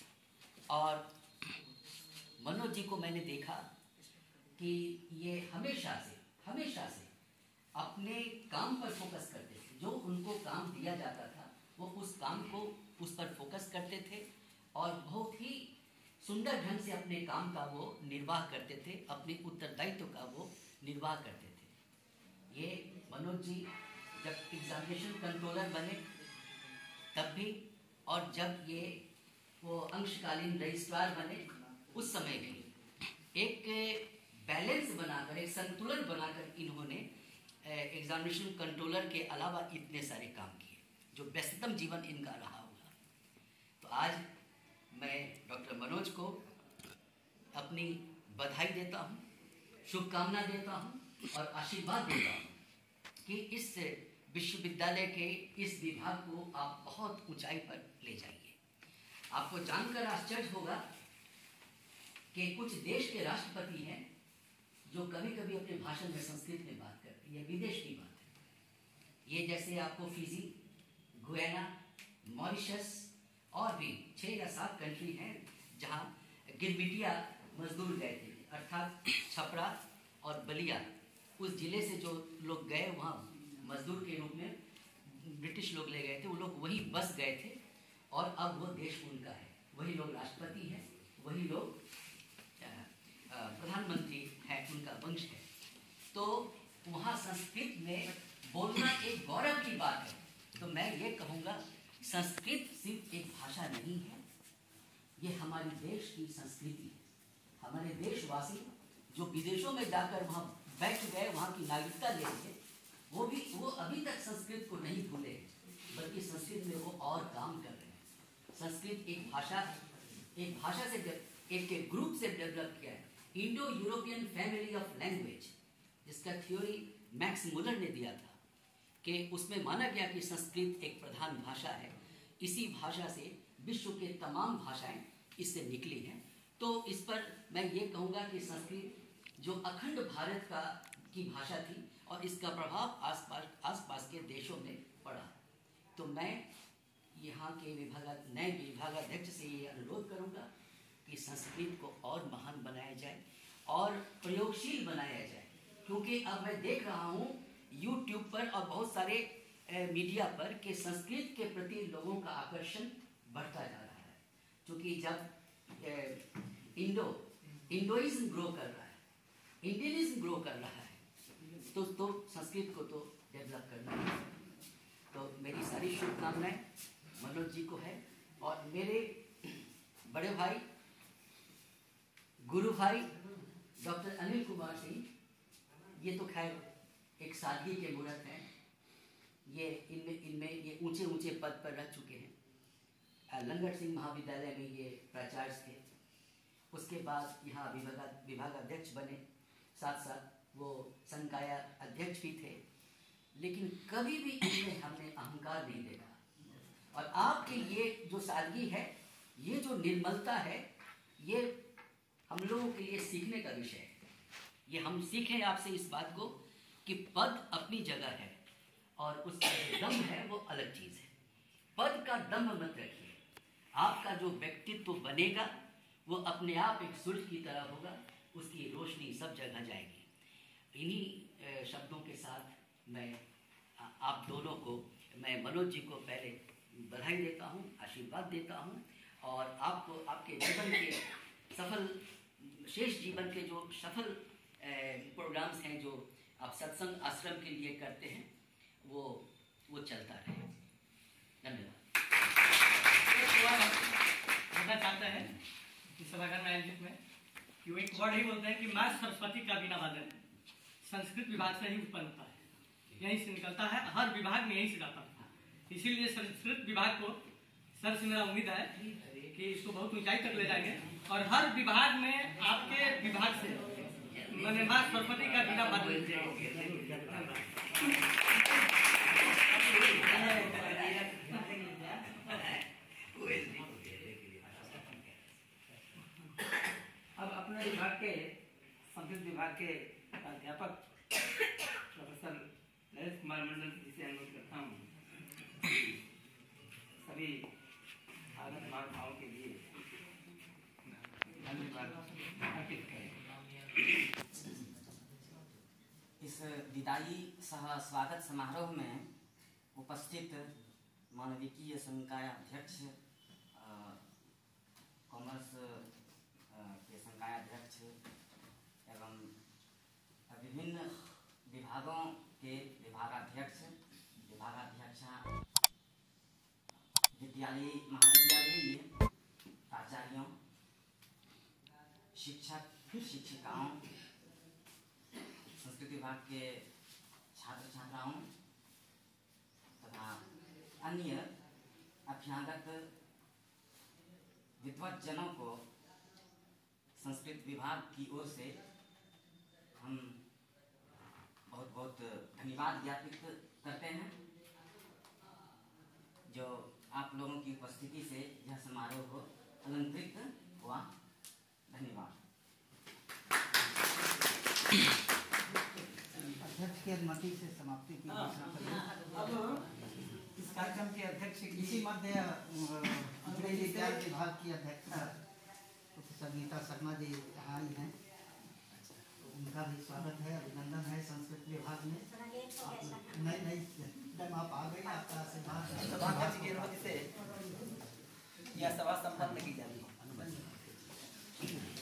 और मनोज जी को मैंने देखा कि ये हमेशा से अपने काम पर फोकस करते थे। जो उनको काम दिया जाता था वो उस काम को उस पर फोकस करते थे, और बहुत ही सुंदर ढंग से अपने काम का वो निर्वाह करते थे, अपने उत्तरदायित्व का वो निर्वाह करते थे। ये मनोज जी जब एग्जामिनेशन कंट्रोलर बने तब भी, और जब ये वो अंशकालीन रजिस्ट्रार बने उस समय भी एक बैलेंस बनाकर, एक संतुलन बनाकर इन्होंने एग्जामिनेशन कंट्रोलर के अलावा इतने सारे काम किए, जो व्यस्ततम जीवन इनका रहा होगा। तो आज मैं डॉक्टर मनोज को अपनी बधाई देता हूँ, शुभकामना देता हूँ और आशीर्वाद देता हूँ कि इस विश्वविद्यालय के इस विभाग को आप बहुत ऊंचाई पर ले जाइए। आपको जानकर आश्चर्य होगा कि कुछ देश के राष्ट्रपति हैं जो कभी कभी अपने भाषण में संस्कृत में बात करते हैं। यह विदेश की बात है। ये जैसे आपको फिजी, गुयाना, मॉरिशस और भी 6 या 7 कंट्री हैं जहाँ गिरबिटिया मजदूर गए थे, अर्थात छपरा और बलिया उस जिले से जो लोग गए वहाँ मजदूर के रूप में ब्रिटिश लोग ले गए थे, वो लोग वही बस गए थे, और अब वो देश उनका है, वही लोग राष्ट्रपति हैं, वही लोग प्रधानमंत्री है, उनका वंश है। तो वहाँ संस्कृत में बोलना एक गौरव की बात है। तो मैं ये कहूँगा, संस्कृत सिर्फ एक भाषा नहीं है, ये हमारे देश की संस्कृति है। हमारे देशवासी जो विदेशों में जाकर वहाँ बैठ गए, वहाँ की नागरिकता ले गए, वो अभी तक संस्कृत को नहीं भूले, बल्कि संस्कृत में वो और काम कर रहे हैं। संस्कृत एक भाषा है, एक भाषा से एक ग्रुप से डेवलप किया है, Indo European family of language, जिसका थ्योरी मैक्स मुलर ने दिया था, कि उसमें माना गया कि संस्कृत एक प्रधान भाषा है। इसी भाषा से विश्व के तमाम भाषाएं इससे निकली हैं। तो इस पर मैं ये कहूँगा कि संस्कृत जो अखंड भारत की भाषा थी, और इसका प्रभाव आसपास के देशों में पड़ा। तो मैं यहाँ के नए विभागाध्यक्ष से ये अनुरोध करूँगा कि संस्कृत को और महान बनाया जाए और प्रयोगशील बनाया जाए, क्योंकि अब मैं देख रहा हूँ YouTube पर और बहुत सारे मीडिया पर कि संस्कृत के प्रति लोगों का आकर्षण बढ़ता जा रहा है, क्योंकि जब इंडोइज्म ग्रो कर रहा है, इंडियनिज्म ग्रो कर रहा है, तो संस्कृत को तो डेवलप करना है। तो मेरी सारी शुभकामनाएं मनोज जी को है, और मेरे बड़े भाई, गुरु भाई डॉक्टर अनिल कुमार सिंह, ये तो खैर एक सादगी के मूर्त हैं। ये इनमें ये ऊंचे ऊंचे पद पर रह चुके हैं। लंगट सिंह महाविद्यालय में ये प्राचार्य थे, उसके बाद यहाँ विभागाध्यक्ष बने, साथ साथ वो संकाय अध्यक्ष भी थे। लेकिन कभी भी इनमें हमने अहंकार नहीं देखा। और आपके ये जो सादगी है, ये जो निर्मलता है, ये हम लोगों के लिए सीखने का विषय है। ये हम सीखें आपसे इस बात को कि पद अपनी जगह है और उसका जो दम है वो अलग चीज़ है। पद का दम मत रखिए। आपका जो व्यक्तित्व बनेगा वो अपने आप एक सूरज की तरह होगा, उसकी रोशनी सब जगह जाएगी। इन्हीं शब्दों के साथ मैं आप दोनों को, मैं मनोज जी को पहले बधाई देता हूँ, आशीर्वाद देता हूँ, और आपको आपके जीवन के सफल, शेष जीवन के जो सफल प्रोग्राम्स हैं जो आप सत्संग आश्रम के लिए करते हैं, वो चलता रहे। धन्यवाद। कहना चाहता है कि सभागार में आयोजित में कि वो एक वर्ड ही बोलते हैं कि माँ सरस्वती का बिना वादन संस्कृत विभाग से ही उत्पन्न होता है, यहीं से निकलता है, हर विभाग में यहीं से जाता है। इसीलिए संस्कृत विभाग को सर से मेरा उम्मीद है कि इसको बहुत ऊंचाई तक ले जाएंगे और हर विभाग में आपके विभाग से मैंने माँ सरस्वती का बिना वादन। अब अपने विभाग के, संस्कृत विभाग के अध्यापक प्रोफेसर नरेश कुमार मंडल जी से अनुरोध करता हूँ सभी आगत भावों के लिए धन्यवाद अर्पित करें। इस विदाई सह स्वागत समारोह में उपस्थित मानविकीय संकाय अध्यक्ष, कॉमर्स के संकाय अध्यक्ष एवं विभिन्न विभागों के विभागाध्यक्ष, विभागाध्यक्षा, विद्यालय, महाविद्यालय, प्राचार्यों, शिक्षक, शिक्षिकाओं, संस्कृत विभाग के छात्र छात्राओं तथा अन्य अभ्यागत विद्वज्जनों को संस्कृत विभाग की ओर से हम बहुत बहुत धन्यवाद ज्ञापित करते हैं, जो आप लोगों की उपस्थिति से यह समारोह अलंकृत हुआ। धन्यवाद। अध्यक्ष की अनुमति से समाप्ति की घोषणा करें। अब इस कार्यक्रम के अध्यक्ष इसी मध्य अंग्रेजी विज्ञान विभाग की अध्यक्षा प्रोफेसर नीता शर्मा जी यहाँ आई हैं, उनका भी स्वागत है, अभिनंदन है संस्कृत विभाग में। नहीं मैडम आप आ गई, आपका आशीर्वाद। सभाध्यक्ष की अनुमति से यह सभा संपन्न की जाती है।